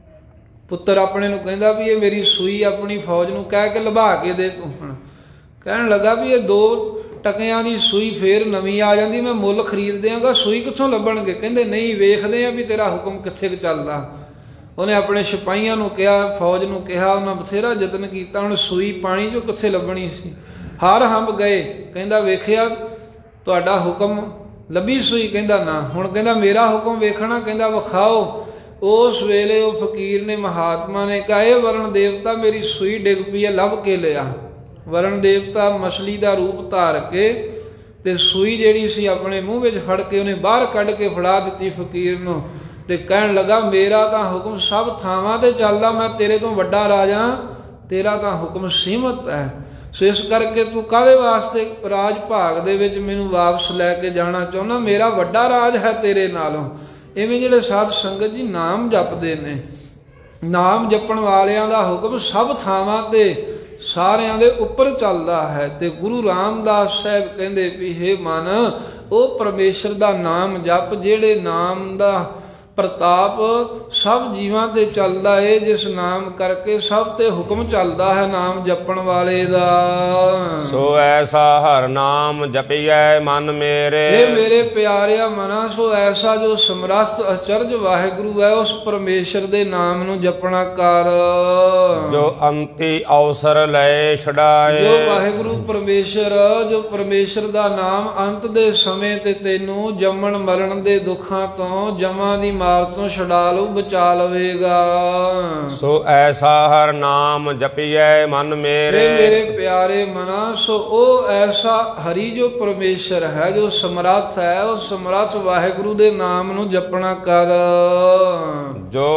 ਪੁੱਤਰ ਆਪਣੇ ਨੂੰ ਕਹਿੰਦਾ ਵੀ ਇਹ ਮੇਰੀ ਸੂਈ ਆਪਣੀ ਫੌਜ ਨੂੰ ਕਹਿ ਕੇ ਲਭਾ ਕੇ ਦੇ ਤੂੰ ਹੁਣ। ਕਹਿਣ ਲੱਗਾ ਵੀ ਇਹ ਦੋ ਟਕਿਆਂ ਦੀ ਸੂਈ ਫੇਰ ਨਵੀਂ ਆ ਜਾਂਦੀ, ਮੈਂ ਮੁੱਲ ਖਰੀਦ ਦਿਆਂਗਾ, ਸੂਈ ਕਿੱਥੋਂ ਲੱਭਣਗੇ? ਕਹਿੰਦੇ ਨਹੀਂ, ਵੇਖਦੇ ਆ ਵੀ ਤੇਰਾ ਹੁਕਮ ਕਿੱਥੇ ਕੁ ਚੱਲਦਾ। ਉਹਨੇ ਆਪਣੇ ਸਿਪਾਹੀਆਂ ਨੂੰ ਕਿਹਾ, ਫੌਜ ਨੂੰ ਕਿਹਾ, ਉਹਨਾਂ ਬਥੇਰਾ ਯਤਨ ਕੀਤਾ, ਹੁਣ ਸੂਈ ਪਾਣੀ 'ਚੋਂ ਕਿੱਥੇ ਲੱਭਣੀ ਸੀ। ਹਾਰ ਹੰਬ ਗਏ। ਕਹਿੰਦਾ ਵੇਖਿਆ ਤੁਹਾਡਾ ਹੁਕਮ, ਲੱਭੀ ਸੂਈ? ਕਹਿੰਦਾ ਨਾ। ਹੁਣ ਕਹਿੰਦਾ ਮੇਰਾ ਹੁਕਮ ਵੇਖਣਾ? ਕਹਿੰਦਾ ਵਿਖਾਓ। ਉਸ ਵੇਲੇ ਉਹ ਫਕੀਰ ਨੇ, ਮਹਾਤਮਾ ਨੇ ਕਿਹਾ, ਇਹ ਵਰਣ ਦੇਵਤਾ ਮੇਰੀ ਸੂਈ ਡਿੱਗ ਪਈ ਹੈ, ਲੱਭ ਕੇ ਲਿਆ। ਵਰਣ ਦੇਵਤਾ ਮਛਲੀ ਦਾ ਰੂਪ ਧਾਰ ਕੇ ਤੇ ਸੂਈ ਜਿਹੜੀ ਸੀ ਆਪਣੇ ਮੂੰਹ ਵਿੱਚ ਫੜ ਕੇ ਉਹਨੇ ਬਾਹਰ ਕੱਢ ਕੇ ਫੜਾ ਦਿੱਤੀ ਫਕੀਰ ਨੂੰ, ਤੇ ਕਹਿਣ ਲੱਗਾ ਮੇਰਾ ਤਾਂ ਹੁਕਮ ਸਭ ਥਾਵਾਂ ਤੇ ਚੱਲਦਾ, ਮੈਂ ਤੇਰੇ ਤੋਂ ਵੱਡਾ ਰਾਜਾ, ਤੇਰਾ ਤਾਂ ਹੁਕਮ ਸੀਮਤ ਹੈ। ਸੋ ਇਸ ਕਰਕੇ ਤੂੰ ਕਾਹਦੇ ਵਾਸਤੇ ਰਾਜ ਭਾਗ ਦੇ ਵਿੱਚ ਮੈਨੂੰ ਵਾਪਸ ਲੈ ਕੇ ਜਾਣਾ ਚਾਹੁੰਦਾ? ਮੇਰਾ ਵੱਡਾ ਰਾਜ ਹੈ ਤੇਰੇ ਨਾਲੋਂ। ਇਵੇਂ ਜਿਹੜੇ ਸਾਧ ਸੰਗਤ ਜੀ ਨਾਮ ਜਪਦੇ ਨੇ, ਨਾਮ ਜਪਣ ਵਾਲਿਆਂ ਦਾ ਹੁਕਮ ਸਭ ਥਾਵਾਂ ਤੇ ਸਾਰਿਆਂ ਦੇ ਉੱਪਰ ਚੱਲਦਾ ਹੈ। ਤੇ ਗੁਰੂ ਰਾਮਦਾਸ ਸਾਹਿਬ ਕਹਿੰਦੇ ਵੀ ਹੇ ਮਨ, ਉਹ ਪਰਮੇਸ਼ਰ ਦਾ ਨਾਮ ਜਪ, ਜਿਹੜੇ ਨਾਮ ਦਾ ਪ੍ਰਤਾਪ ਸਭ ਜੀਵਾਂ ਤੇ ਚੱਲਦਾ ਏ, ਜਿਸ ਨਾਮ ਕਰਕੇ ਸਭ ਤੇ ਹੁਕਮ ਚੱਲਦਾ ਹੈ ਨਾਮ ਜਪਣ ਵਾਲੇ ਦਾ। ਸੋ ਐਸਾ ਹਰ ਨਾਮ ਜਪੀਐ ਮਨ ਮੇਰੇ। ਇਹ ਮੇਰੇ ਪਿਆਰਿਆ ਮਨਾ, ਸੋ ਐਸਾ ਜੋ ਸਮਰੱਥ ਅਚਰਜ ਵਾਹਿਗੁਰੂ ਹੈ, ਉਸ ਪਰਮੇਸ਼ਰ ਦੇ ਨਾਮ ਨੂੰ ਜਪਣਾ ਕਰ, ਜੋ ਅੰਤੀ ਅਵਸਰ ਲੈ ਛਡਾਏ। ਜੋ ਵਾਹਿਗੁਰੂ ਪਰਮੇਸ਼ਰ, ਜੋ ਪਰਮੇਸ਼ਰ ਦਾ ਨਾਮ ਅੰਤ ਦੇ ਸਮੇਂ ਤੇ ਤੈਨੂੰ ਜੰਮਣ ਮਰਨ ਦੇ ਦੁੱਖਾਂ ਤੋਂ, ਜਮਾਂ ਦੀ ਮਾਰ ਤੋਂ ਛੁਡਾ ਲਊ, ਬਚਾ ਲਵੇਗਾ। ਸੋ ਐਸਾ ਹਰ ਨਾਮ ਜਪੀਐ ਮਨ ਮੇਰੇ। ਮੇਰੇ ਪਿਆਰੇ ਮਨਾ, ਸੋ ਉਹ ਐਸਾ ਹਰੀ ਜੋ ਪਰਮੇਸ਼ਰ ਹੈ, ਜੋ ਸਮਰੱਥ ਹੈ, ਉਹ ਸਮਰੱਥ ਵਾਹਿਗੁਰੂ ਦੇ ਨਾਮ ਨੂੰ ਜਪਣਾ ਕਰ। ਜੋ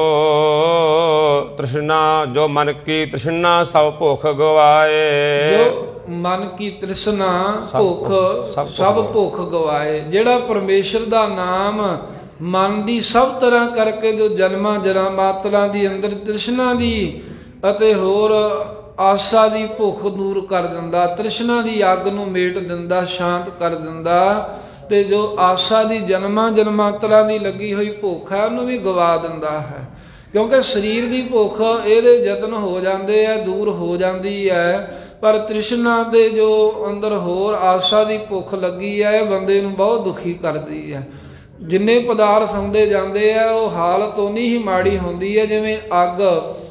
ਤ੍ਰਿਸ਼ਨਾ, ਜੋ ਮਨ ਕੀ ਤ੍ਰਿਸ਼ਨਾ ਸਭ ਭੁੱਖ ਗਵਾਏ। ਜੋ ਮਨ ਕੀ ਤ੍ਰਿਸ਼ਨਾ ਭੁੱਖ ਸਭ ਭੁੱਖ ਗਵਾਏ। ਜਿਹੜਾ ਪਰਮੇਸ਼ਰ ਦਾ ਨਾਮ ਮਨ ਦੀ ਸਭ ਤਰ੍ਹਾਂ ਕਰਕੇ ਜੋ ਜਨਮਾਂ ਜਰਾ ਮਾਤਰਾਂ ਦੀ ਅੰਦਰ ਤ੍ਰਿਸ਼ਨਾ ਦੀ ਅਤੇ ਹੋਰ ਆਸਾ ਦੀ ਭੁੱਖ ਦੂਰ ਕਰ ਦਿੰਦਾ, ਤ੍ਰਿਸ਼ਨਾ ਦੀ ਅੱਗ ਨੂੰ ਮੇਟ ਦਿੰਦਾ, ਸ਼ਾਂਤ ਕਰ ਦਿੰਦਾ, ਤੇ ਜੋ ਆਸਾ ਦੀ ਜਨਮਾਂ ਜਨਮਾਤਰਾਂ ਦੀ ਲੱਗੀ ਹੋਈ ਭੁੱਖ ਹੈ ਉਹਨੂੰ ਵੀ ਗਵਾ ਦਿੰਦਾ ਹੈ। ਕਿਉਂਕਿ ਸਰੀਰ ਦੀ ਭੁੱਖ ਇਹਦੇ ਯਤਨ ਹੋ ਜਾਂਦੇ ਆ, ਦੂਰ ਹੋ ਜਾਂਦੀ ਹੈ, ਪਰ ਤ੍ਰਿਸ਼ਨਾ ਦੇ ਜੋ ਅੰਦਰ ਹੋਰ ਆਸਾ ਦੀ ਭੁੱਖ ਲੱਗੀ ਹੈ, ਇਹ ਬੰਦੇ ਨੂੰ ਬਹੁਤ ਦੁਖੀ ਕਰਦੀ ਹੈ। ਜਿੰਨੇ ਪਦਾਰਥ ਆਉਂਦੇ ਜਾਂਦੇ ਆ, ਉਹ ਹਾਲਤ ਉਨੀ ਹੀ ਮਾੜੀ ਹੁੰਦੀ ਹੈ ਜਿਵੇਂ ਅੱਗ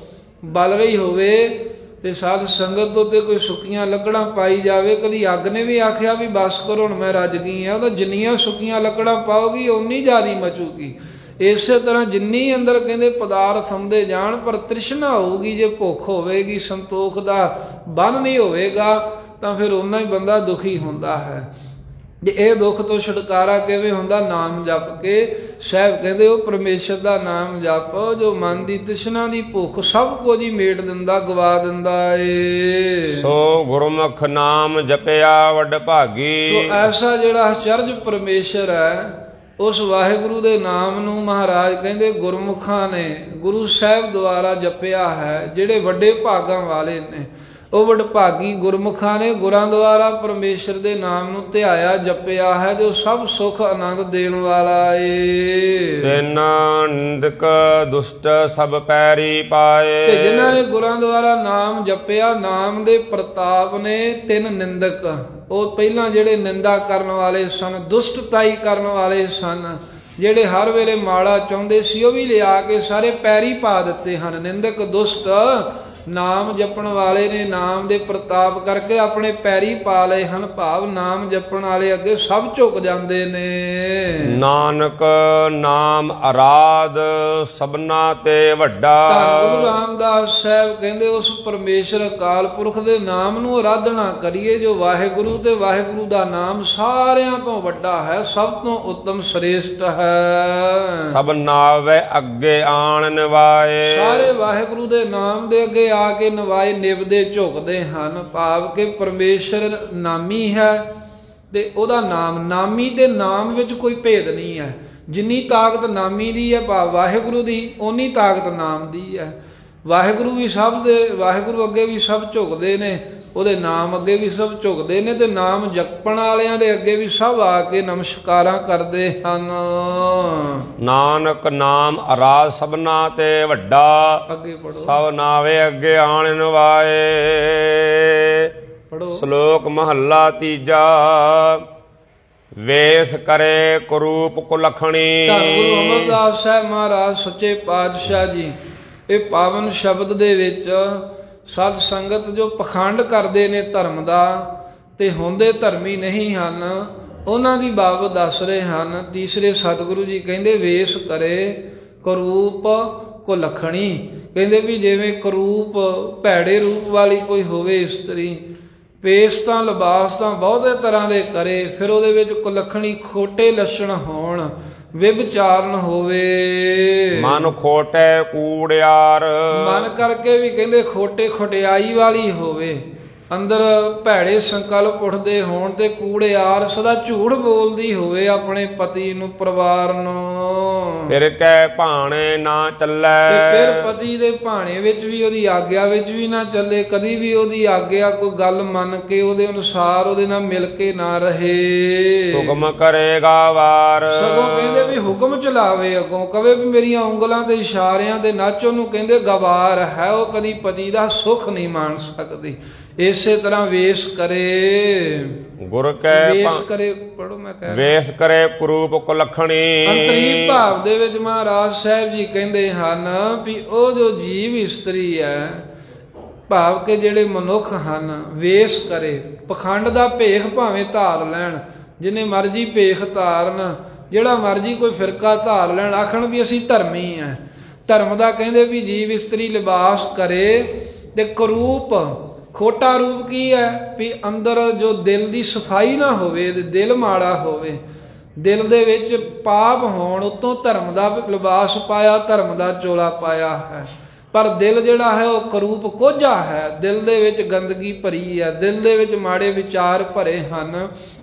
ਬਲ ਰਹੀ ਹੋਵੇ ਤੇ ਸਾਧ ਸੰਗਤ ਉੱਤੇ ਕੋਈ ਸੁੱਕੀਆਂ ਲੱਕੜਾਂ ਪਾਈ ਜਾਵੇ। ਕਦੀ ਅੱਗ ਨੇ ਵੀ ਆਖਿਆ ਵੀ ਬਸ ਕਰੋ ਹੁਣ ਮੈਂ ਰੱਜ ਗਈ ਆ, ਉਹਦਾ ਜਿੰਨੀਆਂ ਸੁੱਕੀਆਂ ਲੱਕੜਾਂ ਪਾਓਗੀ ਓਨੀ ਜ਼ਿਆਦਾ ਮਚੂਗੀ। ਇਸੇ ਤਰ੍ਹਾਂ ਜਿੰਨੀ ਅੰਦਰ ਕਹਿੰਦੇ ਪਦਾਰਥ ਆਉਂਦੇ ਜਾਣ, ਪਰ ਤ੍ਰਿਸ਼ਨਾ ਹੋਊਗੀ, ਜੇ ਭੁੱਖ ਹੋਵੇਗੀ, ਸੰਤੋਖ ਦਾ ਬੰਨ ਨਹੀਂ ਹੋਵੇਗਾ, ਤਾਂ ਫਿਰ ਓਨਾ ਹੀ ਬੰਦਾ ਦੁਖੀ ਹੁੰਦਾ ਹੈ। ਜੇ ਇਹ ਦੁੱਖ ਤੋਂ ਛੁਟਕਾਰਾ ਕਿਵੇਂ ਹੁੰਦਾ? ਨਾਮ ਜਪ ਕੇ। ਸਾਹਿਬ ਕਹਿੰਦੇ ਉਹ ਪਰਮੇਸ਼ਰ ਦਾ ਨਾਮ ਜਪ, ਜੋ ਮਨ ਦੀ ਤ੍ਰਿਸ਼ਨਾ ਦੀ ਭੁੱਖ ਸਭ ਕੁਝ ਹੀ ਮੇਟ ਦਿੰਦਾ, ਗਵਾ ਦਿੰਦਾ ਏ। ਸੋ ਗੁਰਮੁਖ ਨਾਮ ਜਪਿਆ ਵੱਡ ਭਾਗੀ। ਸੋ ਐਸਾ ਜਿਹੜਾ ਅਚਰਜ ਪਰਮੇਸ਼ਰ ਹੈ, ਉਸ ਵਾਹਿਗੁਰੂ ਦੇ ਨਾਮ ਨੂੰ ਮਹਾਰਾਜ ਕਹਿੰਦੇ ਗੁਰਮੁਖਾਂ ਨੇ, ਗੁਰੂ ਸਾਹਿਬ ਦੁਆਰਾ ਜਪਿਆ ਹੈ, ਜਿਹੜੇ ਵੱਡੇ ਭਾਗਾਂ ਵਾਲੇ ਨੇ, ਉਹ ਵਡਭਾਗੀ ਗੁਰਮੁਖਾਂ ਨੇ ਗੁਰਾਂ ਦੁਆਰਾ ਪਰਮੇਸ਼ਰ ਦੇ ਨਾਮ ਨੂੰ ਧਿਆਇਆ, ਜਪਿਆ ਹੈ, ਜੋ ਸਭ ਸੁਖ ਆਨੰਦ ਦੇਣ ਵਾਲਾ ਏ। ਤਿੰਨ ਨਿੰਦਕ ਦੁਸ਼ਟ ਸਭ ਪੈਰੀ ਪਾਏ। ਤੇ ਜਿਨ੍ਹਾਂ ਨੇ ਗੁਰਾਂ ਦੁਆਰਾ ਨਾਮ ਜਪਿਆ, ਨਾਮ ਦੇ ਪ੍ਰਤਾਪ ਨੇ ਤਿੰਨ ਨਿੰਦਕ, ਉਹ ਪਹਿਲਾਂ ਜਿਹੜੇ ਨਿੰਦਾ ਕਰਨ ਵਾਲੇ ਸਨ, ਦੁਸ਼ਟਤਾਈ ਕਰਨ ਵਾਲੇ ਸਨ, ਜਿਹੜੇ ਹਰ ਵੇਲੇ ਮਾੜਾ ਚਾਹੁੰਦੇ ਸੀ, ਉਹ ਵੀ ਲਿਆ ਕੇ ਸਾਰੇ ਪੈਰੀ ਪਾ ਦਿੱਤੇ ਹਨ। ਨਿੰਦਕ ਦੁਸ਼ਟ ਨਾਮ ਜਪਣ ਵਾਲੇ ਨੇ ਨਾਮ ਦੇ ਪ੍ਰਤਾਪ ਕਰਕੇ ਆਪਣੇ ਪੈਰੀ ਪਾ ਲਏ ਹਨ। ਭਾਵ ਨਾਮ ਜਪਣ ਵਾਲੇ ਅੱਗੇ ਸਭ ਝੁਕ ਜਾਂਦੇ ਨੇ। ਨਾਨਕ ਨਾਮ ਅਰਾਧ ਸਭਨਾ ਤੇ ਵੱਡਾ। ਧੰਨ ਗੁਰੂ ਰਾਮਦਾਸ ਸਾਹਿਬ ਕਹਿੰਦੇ ਉਸ ਪਰਮੇਸ਼ਰ ਅਕਾਲ ਪੁਰਖ ਦੇ ਨਾਮ ਨੂੰ ਅਰਾਧਨਾ ਕਰੀਏ ਜੋ ਵਾਹਿਗੁਰੂ, ਤੇ ਵਾਹਿਗੁਰੂ ਦਾ ਨਾਮ ਸਾਰਿਆਂ ਤੋਂ ਵੱਡਾ ਹੈ, ਸਭ ਤੋਂ ਉੱਤਮ ਸ੍ਰੇਸ਼ਟ ਹੈ। ਸਭ ਨਾਵੇ ਅੱਗੇ ਆਣ ਨਿਵਾਏ। ਸਾਰੇ ਵਾਹਿਗੁਰੂ ਦੇ ਨਾਮ ਦੇ ਅੱਗੇ ਆ ਕੇ ਨਵਾਏ ਨਿਵਦੇ ਝੁਕਦੇ ਹਨ। ਭਾਵ ਕਿ ਪਰਮੇਸ਼ਰ ਨਾਮੀ ਹੈ ਤੇ ਉਹਦਾ ਨਾਮ, ਨਾਮੀ ਤੇ ਨਾਮ ਵਿੱਚ ਕੋਈ ਭੇਦ ਨਹੀਂ ਹੈ। ਜਿੰਨੀ ਤਾਕਤ ਨਾਮੀ ਦੀ ਹੈ ਭਾਵ ਵਾਹਿਗੁਰੂ ਦੀ, ਓਨੀ ਤਾਕਤ ਨਾਮ ਦੀ ਹੈ। ਵਾਹਿਗੁਰੂ ਵੀ ਸਭ ਦੇ, ਵਾਹਿਗੁਰੂ ਅੱਗੇ ਵੀ ਸਭ ਝੁਕਦੇ ਨੇ, ਉਹਦੇ ਨਾਮ ਅੱਗੇ ਵੀ ਸਭ ਝੁਕਦੇ ਨੇ, ਤੇ ਨਾਮ ਜਪਣ ਵਾਲਿਆਂ ਦੇ ਅੱਗੇ ਵੀ ਸਭ ਆ ਕੇ ਨਮਸਕਾਰਾਂ ਕਰਦੇ ਹਨ। ਨਾਨਕ ਨਾਮ ਅਰਾਧ ਸਭਨਾ ਤੇ ਵੱਡਾ। ਅੱਗੇ ਪੜੋ। ਸਭ ਨਾਵੇ ਅੱਗੇ ਆਣ ਨਿਵਾਏ। ਪੜੋ। ਸ਼ਲੋਕ ਮਹੱਲਾ ਤੀਜਾ। ਵੇਸ ਕਰੇ ਕੁਰੂਪ ਕੁਲਖਣੀ। ਧੰਨ ਗੁਰੂ ਅਮਰਦਾਸ ਸਾਹਿਬ ਮਹਾਰਾਜ ਸੱਚੇ ਪਾਤਸ਼ਾਹ ਜੀ ਇਹ ਪਾਵਨ ਸ਼ਬਦ ਦੇ ਵਿੱਚ ਸਤ ਸੰਗਤ ਜੋ ਪਖੰਡ ਕਰਦੇ ਨੇ ਧਰਮ ਦਾ ਤੇ ਹੁੰਦੇ ਧਰਮੀ ਨਹੀਂ ਹਨ, ਉਹਨਾਂ ਦੀ ਬਾਬਤ ਦੱਸ ਰਹੇ ਹਨ। ਤੀਸਰੇ ਸਤਿਗੁਰੂ ਜੀ ਕਹਿੰਦੇ ਵੇਸ ਕਰੇ ਕਰੂਪ ਕੁਲਖਣੀ। ਕਹਿੰਦੇ ਵੀ ਜਿਵੇਂ ਕਰੂਪ ਭੈੜੇ ਰੂਪ ਵਾਲੀ ਕੋਈ ਹੋਵੇ ਇਸਤਰੀ, ਪੇਸ਼ ਤਾਂ ਲਿਬਾਸ ਤਾਂ ਬਹੁਤੇ ਤਰ੍ਹਾਂ ਦੇ ਕਰੇ, ਫਿਰ ਉਹਦੇ ਵਿੱਚ ਕੁਲਖਣੀ ਖੋਟੇ ਲੱਛਣ ਹੋਣ, ਵਿਭਚਾਰਨ ਹੋਵੇ, ਮਨ ਖੋਟੇ ਕੂੜਿਆਰ। ਮਨ ਕਰਕੇ ਵੀ ਕਹਿੰਦੇ ਖੋਟੇ ਖਟਿਆਈ ਵਾਲੀ ਹੋਵੇ, ਅੰਦਰ ਭੈੜੇ ਸੰਕਲਪ ਉੱਠਦੇ ਹੋਣ, ਤੇ ਕੂੜਿਆਰ ਸਦਾ ਝੂਠ ਬੋਲਦੀ ਹੋਵੇ ਆਪਣੇ ਪਤੀ ਨੂੰ, ਪਰਿਵਾਰ ਨੂੰ। ਫਿਰ ਕਹਿ ਭਾਣੇ ਨਾ ਚੱਲੇ। ਤੇ ਫਿਰ ਪਤੀ ਦੇ ਭਾਣੇ ਵਿੱਚ ਵੀ ਉਹਦੀ ਆਗਿਆ ਵਿੱਚ ਵੀ ਨਾ ਚੱਲੇ, ਕਦੀ ਵੀ ਉਹਦੀ ਆਗਿਆ ਕੋਈ ਗੱਲ ਮੰਨ ਕੇ ਉਹਦੇ ਅਨੁਸਾਰ ਉਹਦੇ ਨਾਲ ਮਿਲ ਕੇ ਨਾ ਰਹੇ। ਹੁਕਮ ਕਰੇਗਾ ਵਾਰ। ਸਗੋਂ ਕਹਿੰਦੇ ਵੀ ਹੁਕਮ ਚਲਾਵੇ, ਅੱਗੋਂ ਕਵੇ ਵੀ ਮੇਰੀਆਂ ਉਂਗਲਾਂ ਤੇ ਇਸ਼ਾਰਿਆਂ ਦੇ ਨੱਚ, ਉਹਨੂੰ ਕਹਿੰਦੇ ਗਵਾਰ ਹੈ, ਉਹ ਕਦੀ ਪਤੀ ਦਾ ਸੁੱਖ ਨਹੀਂ ਮਾਣ ਸਕਦੀ। ਇਸੇ ਤਰ੍ਹਾਂ ਵੇਸ ਕਰੇ ਗੁਰ ਕੈ ਵੇਸ ਕਰੇ ਪੜੋ ਮੈਂ ਕਹਿ ਵੇਸ ਕਰੇ ਕੁਰੂਪ ਕੁਲਖਣੀ। ਅੰਤਰੀਵ ਭਾਵ ਦੇ ਵਿੱਚ ਮਹਾਰਾਜ ਸਾਹਿਬ ਜੀ ਕਹਿੰਦੇ ਹਨ ਵੀ ਉਹ ਜੋ ਜੀਵ ਇਸਤਰੀ ਹੈ, ਭਾਵ ਕਿ ਜਿਹੜੇ ਮਨੁੱਖ ਹਨ, ਵੇਸ ਕਰੇ ਪਖੰਡ ਦਾ ਭੇਖ ਭਾਵੇਂ ਧਾਰ ਲੈਣ, ਜਿੰਨੇ ਮਰਜੀ ਭੇਖ ਧਾਰਨ, ਜਿਹੜਾ ਮਰਜੀ ਕੋਈ ਫਿਰਕਾ ਧਾਰ ਲੈਣ, ਆਖਣ ਵੀ ਅਸੀਂ ਧਰਮੀ ਆ। ਧਰਮ ਦਾ ਕਹਿੰਦੇ ਵੀ ਜੀਵ ਇਸਤਰੀ ਲਿਬਾਸ ਕਰੇ ਤੇ ਕਰੂਪ, ਖੋਟਾ ਰੂਪ ਕੀ ਹੈ ਵੀ ਅੰਦਰ ਜੋ ਦਿਲ ਦੀ ਸਫਾਈ ਨਾ ਹੋਵੇ, ਦਿਲ ਮਾੜਾ ਹੋਵੇ, ਦਿਲ ਦੇ ਵਿੱਚ ਪਾਪ ਹੋਣ, ਉਤੋਂ ਧਰਮ ਦਾ ਲਿਬਾਸ ਪਾਇਆ, ਧਰਮ ਦਾ ਚੋਲਾ ਪਾਇਆ ਹੈ, ਪਰ ਦਿਲ ਜਿਹੜਾ ਹੈ ਉਹ ਕਰੂਪ ਕੋਝਾ ਹੈ, ਦਿਲ ਦੇ ਵਿੱਚ ਗੰਦਗੀ ਭਰੀ ਹੈ, ਦਿਲ ਦੇ ਵਿੱਚ ਮਾੜੇ ਵਿਚਾਰ ਭਰੇ ਹਨ।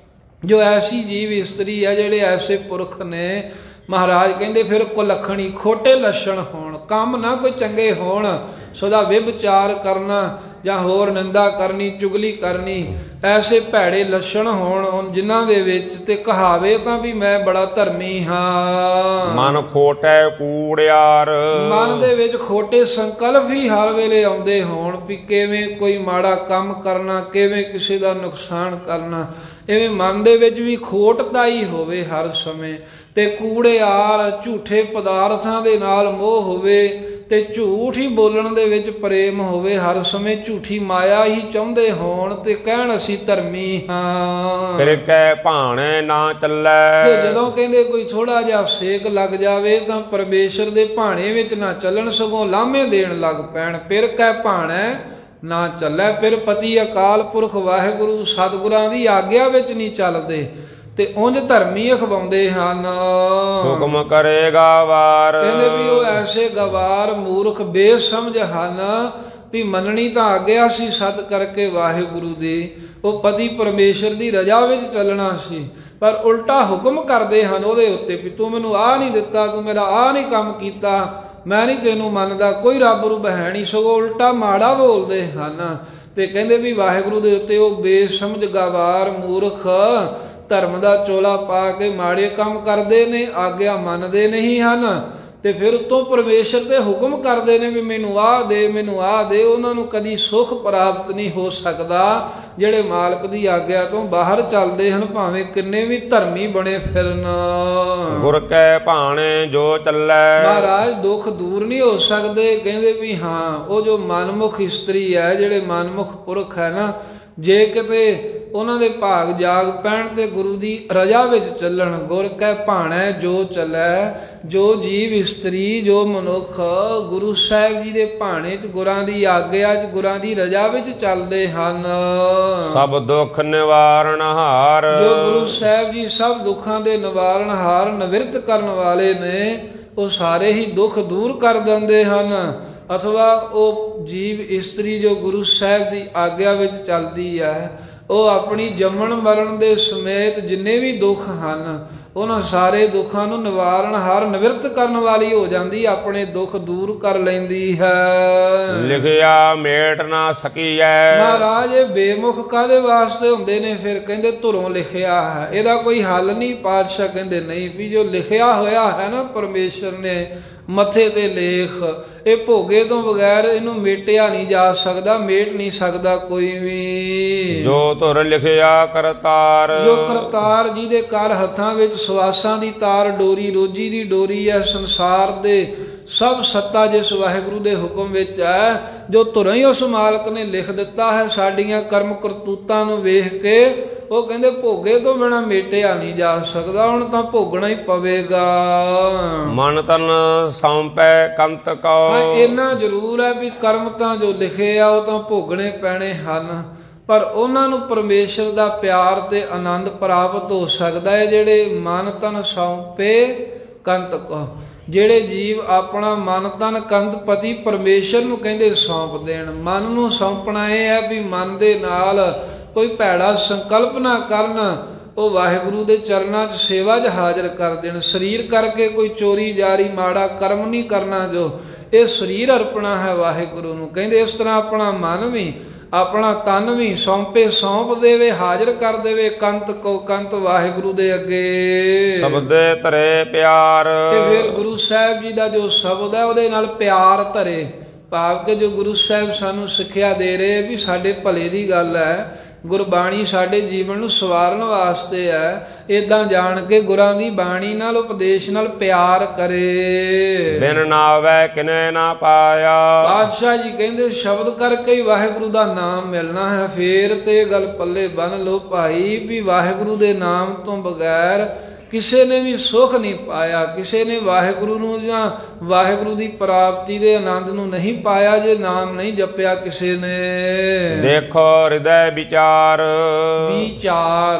ਜੋ ਐਸੀ ਜੀਵ ਇਸਤਰੀ ਹੈ, ਜਿਹੜੇ ਐਸੇ ਪੁਰਖ ਨੇ, ਮਹਾਰਾਜ ਕਹਿੰਦੇ ਫਿਰ ਕੁਲਖਣੀ, ਖੋਟੇ ਲੱਛਣ ਹੋਣ, ਕੰਮ ਨਾ ਕੋਈ ਚੰਗੇ ਹੋਣ, ਸਦਾ ਵਿਭਚਾਰ ਕਰਨਾ ਜਾਂ ਹੋਰ ਨਿੰਦਾ ਕਰਨੀ, ਚੁਗਲੀ ਕਰਨੀ, ਐਸੇ ਭੈੜੇ ਲੱਛਣ ਹੋਣ ਜਿਨ੍ਹਾਂ ਦੇ ਵਿੱਚ, ਤੇ ਕਹਾਵੇ ਤਾਂ ਵੀ ਮੈਂ ਬੜਾ ਧਰਮੀ ਹਾਂ। ਮਨ ਖੋਟੇ ਕੂੜਿਆਰ। ਮਨ ਦੇ ਵਿੱਚ ਖੋਟੇ ਸੰਕਲਪ ਹੀ ਹਰ ਵੇਲੇ ਆਉਂਦੇ ਹੋਣ ਵੀ ਕਿਵੇਂ ਕੋਈ ਮਾੜਾ ਕੰਮ ਕਰਨਾ, ਕਿਵੇਂ ਕਿਸੇ ਦਾ ਨੁਕਸਾਨ ਕਰਨਾ, ਇਵੇਂ ਮਨ ਦੇ ਵਿੱਚ ਵੀ ਖੋਟਤਾ ਹੀ ਹੋਵੇ ਹਰ ਸਮੇਂ, ਤੇ ਕੂੜਿਆਰ ਝੂਠੇ ਪਦਾਰਥਾਂ ਦੇ ਨਾਲ ਮੋਹ ਹੋਵੇ, ਤੇ ਝੂਠ ਹੀ ਬੋਲਣ ਦੇ ਵਿੱਚ ਪ੍ਰੇਮ ਹੋਵੇ, ਹਰ ਸਮੇਂ ਝੂਠੀ ਮਾਇਆ ਹੀ ਚਾਹੁੰਦੇ ਹੋਣ, ਤੇ ਕਹਿਣ ਅਸੀਂ ਧਰਮੀ ਹਾਂ। ਫਿਰ ਕਹਿ ਭਾਣੇ ਨਾ ਚੱਲੇ। ਤੇ ਜਦੋਂ ਕਹਿੰਦੇ ਕੋਈ ਥੋੜਾ ਜਿਹਾ ਸੇਕ ਲੱਗ ਜਾਵੇ ਤਾਂ ਪਰਮੇਸ਼ਰ ਦੇ ਭਾਣੇ ਵਿੱਚ ਨਾ ਚੱਲਣ, ਸਗੋਂ ਲਾਮੇ ਦੇਣ ਲੱਗ ਪੈਣ। ਫਿਰ ਕਹਿ ਭਾਣੇ ਨਾ ਚੱਲੇ, ਫਿਰ ਪਤੀ ਅਕਾਲ ਪੁਰਖ ਵਾਹਿਗੁਰੂ ਸਤਿਗੁਰਾਂ ਦੀ ਆਗਿਆ ਵਿੱਚ ਨਹੀਂ ਚੱਲਦੇ, ਤੇ ਉਂਝ ਧਰਮੀ ਅਖਵਾਉਂਦੇ ਹਨ। ਹੁਕਮ ਕਰੇਗਾ ਵਾਰ। ਕਹਿੰਦੇ ਵੀ ਉਹ ਐਸੇ ਗਵਾਰ ਮੂਰਖ ਬੇਸਮਝ ਹਨ ਵੀ ਮੰਨਣੀ ਤਾਂ ਆਗਿਆ ਸੀ ਸਤ ਕਰਕੇ ਵਾਹਿਗੁਰੂ ਦੀ, ਉਹ ਪਤੀ ਪਰਮੇਸ਼ਰ ਦੀ ਰਜਾ ਵਿੱਚ ਚੱਲਣਾ ਸੀ, ਪਰ ਉਲਟਾ ਹੁਕਮ ਕਰਦੇ ਹਨ ਉਹਦੇ ਉੱਤੇ ਵੀ ਤੂੰ ਮੈਨੂੰ ਆਹ ਨਹੀਂ ਦਿੱਤਾ, ਤੂੰ ਮੇਰਾ ਆਹ ਨਹੀਂ ਕੰਮ ਕੀਤਾ, ਮੈਂ ਨਹੀਂ ਤੈਨੂੰ ਮੰਨਦਾ, ਕੋਈ ਰੱਬ ਰੂਪ ਹੈ ਨਹੀਂ, ਸਗੋਂ ਉਲਟਾ ਮਾੜਾ ਬੋਲਦੇ ਹਨ। ਤੇ ਕਹਿੰਦੇ ਵੀ ਵਾਹਿਗੁਰੂ ਦੇ ਉੱਤੇ ਉਹ ਬੇਸਮਝ ਗਵਾਰ ਮੂਰਖ ਧਰਮ ਦਾ ਚੋਲਾ ਪਾ ਕੇ ਮਾੜੇ ਕੰਮ ਕਰਦੇ ਨੇ, ਆਗਿਆ ਮੰਨਦੇ ਨਹੀਂ ਹਨ, ਤੇ ਫਿਰ ਉੱਤੋਂ ਪਰਮੇਸ਼ਰ ਤੇ ਹੁਕਮ ਕਰਦੇ ਨੇ ਵੀ ਮੈਨੂੰ ਆਹ ਦੇ ਮੈਨੂੰ ਆਹ ਦੇ। ਉਹਨਾਂ ਨੂੰ ਕਦੀ ਸੁੱਖ ਪ੍ਰਾਪਤ ਨਹੀਂ ਹੋ ਸਕਦਾ ਜਿਹੜੇ ਮਾਲਕ ਦੀ ਆਗਿਆ ਤੋਂ ਬਾਹਰ ਚੱਲਦੇ ਹਨ, ਭਾਵੇਂ ਕਿੰਨੇ ਵੀ ਧਰਮੀ ਬਣੇ ਫਿਰਨ। ਗੁਰ ਕੈ ਭਾਣੇ ਜੋ ਚੱਲੈ। ਮਹਾਰਾਜ ਦੁੱਖ ਦੂਰ ਨਹੀਂ ਹੋ ਸਕਦੇ। ਕਹਿੰਦੇ ਵੀ ਹਾਂ ਉਹ ਜੋ ਮਨਮੁਖ ਇਸਤਰੀ ਹੈ, ਜਿਹੜੇ ਮਨਮੁਖ ਪੁਰਖ ਹੈ ਨਾ, ਜੇ ਕਿਤੇ ਉਹਨਾਂ ਦੇ ਭਾਗ ਜਾਗ ਪੈਣ ਤੇ ਗੁਰੂ ਦੀ ਰਜਾ ਵਿੱਚ ਚੱਲਣ। ਗੁਰ ਕੈ ਭਾਣੈ ਜੋ ਚੱਲੈ। ਜੋ ਜੀਵ ਇਸਤਰੀ ਜੋ ਮਨੁੱਖ ਗੁਰੂ ਸਾਹਿਬ ਜੀ ਦੇ ਭਾਣੇ 'ਚ, ਗੁਰਾਂ ਦੀ ਆਗਿਆ 'ਚ, ਗੁਰਾਂ ਦੀ ਰਜਾ ਵਿੱਚ ਚੱਲਦੇ ਹਨ, ਸਭ ਦੁੱਖ ਨਿਵਾਰਨ ਹਾਰ। ਜੋ ਗੁਰੂ ਸਾਹਿਬ ਜੀ ਸਭ ਦੁੱਖਾਂ ਦੇ ਨਿਵਾਰਨ ਹਾਰ, ਨਿਵਰਤ ਕਰਨ ਵਾਲੇ ਨੇ, ਉਹ ਸਾਰੇ ਹੀ ਦੁੱਖ ਦੂਰ ਕਰ ਦਿੰਦੇ ਹਨ। ਅਥਵਾ ਉਹ ਜੀਵ ਇਸਤਰੀ ਜੋ ਗੁਰੂ ਸਾਹਿਬ ਦੀ ਆਗਿਆ ਵਿੱਚ ਚੱਲਦੀ ਹੈ, ਉਹ ਆਪਣੀ ਜੰਮਣ ਮਰਨ ਦੇ ਸਮੇਤ ਜਿੰਨੇ ਵੀ ਦੁੱਖ ਹਨ, ਉਹਨਾਂ ਸਾਰੇ ਦੁੱਖਾਂ ਨੂੰ ਨਿਵਾਰਨ ਹਰ ਨਿਵਰਤ ਕਰਨ ਵਾਲੀ ਹੋ ਜਾਂਦੀ, ਆਪਣੇ ਦੁੱਖ ਦੂਰ ਕਰ ਲੈਂਦੀ ਹੈ। ਲਿਖਿਆ ਮੇਟ ਨਾ ਸਕੀਐ। ਮਹਾਰਾਜ ਇਹ ਬੇਮੁਖ ਕਾਹਦੇ ਵਾਸਤੇ ਹੁੰਦੇ ਨੇ? ਫਿਰ ਕਹਿੰਦੇ ਧੁਰੋਂ ਲਿਖਿਆ ਹੈ, ਇਹਦਾ ਕੋਈ ਹੱਲ ਨਹੀਂ। ਪਾਤਸ਼ਾਹ ਕਹਿੰਦੇ ਨਹੀਂ, ਵੀ ਜੋ ਲਿਖਿਆ ਹੋਇਆ ਹੈ ਨਾ ਪਰਮੇਸ਼ਰ ਨੇ ਮੱਥੇ ਤੇ ਲੇਖ, ਇਹ ਭੋਗੇ ਤੋਂ ਬਗੈਰ ਇਹਨੂੰ ਮੇਟਿਆ ਨਹੀਂ ਜਾ ਸਕਦਾ, ਮੇਟ ਨਹੀਂ ਸਕਦਾ ਕੋਈ ਵੀ। ਜੋ ਧੁਰ ਲਿਖਿਆ ਕਰਤਾਰ। ਜੋ ਕਰਤਾਰ ਜਿਹਦੇ ਕਰ ਹੱਥਾਂ ਵਿੱਚ ਸਵਾਸਾਂ ਦੀ ਤਾਰ ਡੋਰੀ, ਰੋਜੀ ਦੀ ਡੋਰੀ ਹੈ, ਸੰਸਾਰ ਦੇ ਸਭ ਸੱਤਾ ਜਿਸ ਵਾਹਿਗੁਰੂ ਦੇ ਹੁਕਮ ਵਿੱਚ ਹੈ, ਜੋ ਧੁਰਾਂ ਹੀ ਉਸ ਮਾਲਕ ਨੇ ਲਿਖ ਦਿੱਤਾ ਹੈ ਸਾਡੀਆਂ ਕਰਮ ਕਰਤੂਤਾਂ ਨੂੰ ਵੇਖ ਕੇ। ਉਹ ਕਹਿੰਦੇ ਭੋਗੇ ਤੋਂ ਬਿਨਾਂ ਮੇਟਿਆ ਨਹੀਂ ਜਾ ਸਕਦਾ, ਹੁਣ ਤਾਂ ਭੋਗਣਾ ਹੀ ਪਵੇਗਾ। ਮਨ ਤਨ ਸੌਂਪੈ ਕੰਤ ਕਉ। ਇੰਨਾ ਜ਼ਰੂਰ ਹੈ ਵੀ ਕਰਮ ਤਾਂ ਜੋ ਲਿਖੇ ਆ ਉਹ ਤਾਂ ਭੋਗਣੇ ਪੈਣੇ ਹਨ, ਪਰ ਉਹਨਾਂ ਨੂੰ ਪਰਮੇਸ਼ਰ ਦਾ ਪਿਆਰ ਤੇ ਆਨੰਦ ਪ੍ਰਾਪਤ ਹੋ ਸਕਦਾ ਹੈ ਜਿਹੜੇ ਮਨ ਤਨ ਸੌਂਪੇ ਕੰਤ ਕਉ। ਜਿਹੜੇ ਜੀਵ ਆਪਣਾ ਮਨ ਤਨ ਕੰਤ ਪਤੀ ਪਰਮੇਸ਼ਰ ਨੂੰ ਕਹਿੰਦੇ ਸੌਂਪ ਦੇਣ। ਮਨ ਨੂੰ ਸੌਂਪਣਾ ਇਹ ਹੈ ਵੀ ਮਨ ਦੇ ਨਾਲ ਕੋਈ ਭੈੜਾ ਸੰਕਲਪ ਨਾ ਕਰਨ, ਉਹ ਵਾਹਿਗੁਰੂ ਦੇ ਚਰਨਾਂ 'ਚ ਸੇਵਾ 'ਚ ਹਾਜ਼ਰ ਕਰ ਦੇਣ। ਸਰੀਰ ਕਰਕੇ ਕੋਈ ਚੋਰੀ ਜਾਰੀ ਮਾੜਾ ਕਰਮ ਨਹੀਂ ਕਰਨਾ, ਜੋ ਇਹ ਸਰੀਰ ਅਰਪਣਾ ਹੈ ਵਾਹਿਗੁਰੂ ਨੂੰ। ਕਹਿੰਦੇ ਇਸ ਤਰ੍ਹਾਂ ਆਪਣਾ ਮਨ ਵੀ ਆਪਣਾ ਤਨ ਵੀ ਸੌਂਪੇ, ਸੌਂਪ ਦੇਵੇ, ਹਾਜ਼ਰ ਕਰ ਦੇਵੇ ਕੰਤ ਕੋ ਕੰਤ ਵਾਹਿਗੁਰੂ ਦੇ ਅੱਗੇ। ਸ਼ਬਦੇ ਧਰੇ ਪਿਆਰ। ਤੇ ਫਿਰ ਗੁਰੂ ਸਾਹਿਬ ਜੀ ਦਾ ਜੋ ਸ਼ਬਦ ਹੈ ਉਹਦੇ ਨਾਲ ਪਿਆਰ ਧਰੇ, ਭਾਵ ਕਿ ਜੋ ਗੁਰੂ ਸਾਹਿਬ ਸਾਨੂੰ ਸਿੱਖਿਆ ਦੇ ਰਹੇ ਵੀ ਸਾਡੇ ਭਲੇ ਦੀ ਗੱਲ ਹੈ, ਗੁਰਬਾਣੀ ਸਾਡੇ ਜੀਵਨ ਨੂੰ ਸਵਾਰਨ ਵਾਸਤੇ ਹੈ। ਏਦਾਂ ਜਾਣ ਕੇ ਗੁਰਾਂ ਦੀ ਬਾਣੀ ਨਾਲ ਉਪਦੇਸ਼ ਨਾਲ ਪਿਆਰ ਕਰੇ। ਬਿਨ ਨਾਵੈ ਕਿਨੇ ਨਾ ਪਾਇਆ। ਪਾਤਸ਼ਾਹ ਜੀ ਕਹਿੰਦੇ ਸ਼ਬਦ ਕਰਕੇ ਹੀ ਵਾਹਿਗੁਰੂ ਦਾ ਨਾਮ ਮਿਲਣਾ ਹੈ। ਫੇਰ ਤੇ ਗੱਲ ਪੱਲੇ ਬੰਨ ਲਓ ਭਾਈ ਵੀ ਵਾਹਿਗੁਰੂ ਦੇ ਨਾਮ ਤੋਂ ਬਗੈਰ ਕਿਸੇ ਨੇ ਵੀ ਸੁੱਖ ਨਹੀਂ ਪਾਇਆ, ਕਿਸੇ ਨੇ ਵਾਹਿਗੁਰੂ ਨੂੰ ਜਾਂ ਵਾਹਿਗੁਰੂ ਦੀ ਪ੍ਰਾਪਤੀ ਦੇ ਆਨੰਦ ਨੂੰ ਨਹੀਂ ਪਾਇਆ ਜੇ ਨਾਮ ਨਹੀਂ ਜਪਿਆ ਕਿਸੇ ਨੇ। ਦੇਖੋ ਹਿਰਦੈ ਵਿਚਾਰ। ਵਿਚਾਰ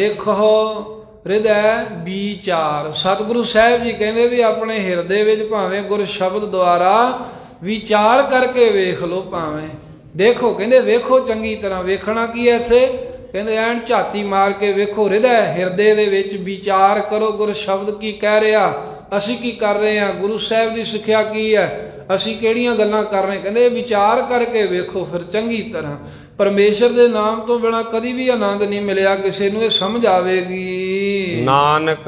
ਦੇਖੋ ਹਿਰਦੈ ਵਿਚਾਰ। ਸਤਿਗੁਰੂ ਸਾਹਿਬ ਜੀ ਕਹਿੰਦੇ ਵੀ ਆਪਣੇ ਹਿਰਦੇ ਵਿੱਚ ਭਾਵੇਂ ਗੁਰ ਸ਼ਬਦ ਦੁਆਰਾ ਵਿਚਾਰ ਕਰਕੇ ਵੇਖ ਲਓ, ਭਾਵੇਂ ਦੇਖੋ। ਕਹਿੰਦੇ ਵੇਖੋ ਚੰਗੀ ਤਰ੍ਹਾਂ। ਵੇਖਣਾ ਕੀ ਹੈ ਇੱਥੇ? ਕਹਿੰਦੇ ਐਨ ਝਾਤੀ ਮਾਰ ਕੇ ਵੇਖੋ ਹਿਰਦੈ, ਹਿਰਦੇ ਦੇ ਵਿੱਚ ਵਿਚਾਰ ਕਰੋ ਗੁਰ ਸ਼ਬਦ ਕੀ ਕਹਿ ਰਿਹਾ, ਅਸੀਂ ਕੀ ਕਰ ਰਹੇ ਹਾਂ, ਗੁਰੂ ਸਾਹਿਬ ਦੀ ਸਿੱਖਿਆ ਕੀ ਹੈ, ਅਸੀਂ ਕਿਹੜੀਆਂ ਗੱਲਾਂ ਕਰ ਰਹੇ। ਕਹਿੰਦੇ ਵਿਚਾਰ ਕਰਕੇ ਵੇਖੋ ਫਿਰ ਚੰਗੀ ਤਰ੍ਹਾਂ। ਪਰਮੇਸ਼ਰ ਦੇ ਨਾਮ ਤੋਂ ਬਿਨਾਂ ਕਦੀ ਵੀ ਆਨੰਦ ਨਹੀਂ ਮਿਲਿਆ ਕਿਸੇ ਨੂੰ, ਇਹ ਸਮਝ ਆਵੇਗੀ। ਨਾਨਕ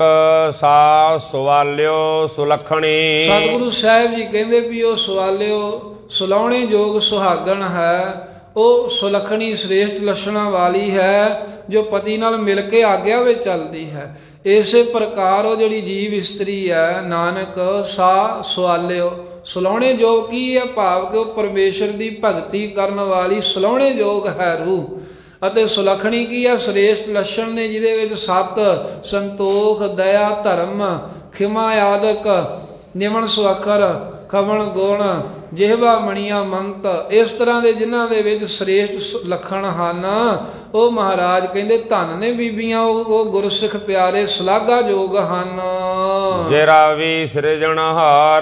ਸਾ ਸਵਾਲਿਓ ਸੁਲੱਖਣੀ। ਸਤਿਗੁਰੂ ਸਾਹਿਬ ਜੀ ਕਹਿੰਦੇ ਵੀ ਉਹ ਸਵਾਲਿਓ ਸੁਲਾਉਣੇ ਯੋਗ ਸੁਹਾਗਣ ਹੈ, ਉਹ ਸੁਲੱਖਣੀ ਸ੍ਰੇਸ਼ਟ ਲੱਛਣਾਂ ਵਾਲੀ ਹੈ, ਜੋ ਪਤੀ ਨਾਲ ਮਿਲ ਕੇ ਆਗਿਆ ਵਿੱਚ ਚੱਲਦੀ ਹੈ। ਇਸੇ ਪ੍ਰਕਾਰ ਉਹ ਜਿਹੜੀ ਜੀਵ ਇਸਤਰੀ ਹੈ, ਨਾਨਕ ਸਾ ਸਵਾਲਿਓ ਸੁਲਾਉਣੇ ਯੋਗ ਕੀ ਹੈ? ਭਾਵ ਕਿ ਉਹ ਪਰਮੇਸ਼ਰ ਦੀ ਭਗਤੀ ਕਰਨ ਵਾਲੀ ਸੁਲਾਉਣੇ ਯੋਗ ਹੈ ਰੂਹ। ਅਤੇ ਸੁਲੱਖਣੀ ਕੀ ਹੈ? ਸ੍ਰੇਸ਼ਟ ਲੱਛਣ ਨੇ ਜਿਹਦੇ ਵਿੱਚ ਸਤ, ਸੰਤੋਖ, ਦਇਆ, ਧਰਮ, ਖਿਮਾ ਆਦਿਕ, ਨਿਮਨ ਸੁਅਖਰ, ਖਵਣ ਗੁਣ, ਜਿਹਵਾ ਮਣੀਆਂ ਮੰਤ, ਇਸ ਤਰ੍ਹਾਂ ਦੇ ਜਿਨ੍ਹਾਂ ਦੇ ਵਿੱਚ ਸ੍ਰੇਸ਼ਟ ਲੱਖਣ ਹਨ, ਉਹ ਮਹਾਰਾਜ ਕਹਿੰਦੇ ਧਨ ਨੇ ਬੀਬੀਆਂ, ਉਹ ਗੁਰਸਿੱਖ ਪਿਆਰੇ ਸ਼ਲਾਘਾ ਯੋਗ ਹਨ। ਜੇ ਰਾਵੀ ਸਿਰਜਣਹਾਰ।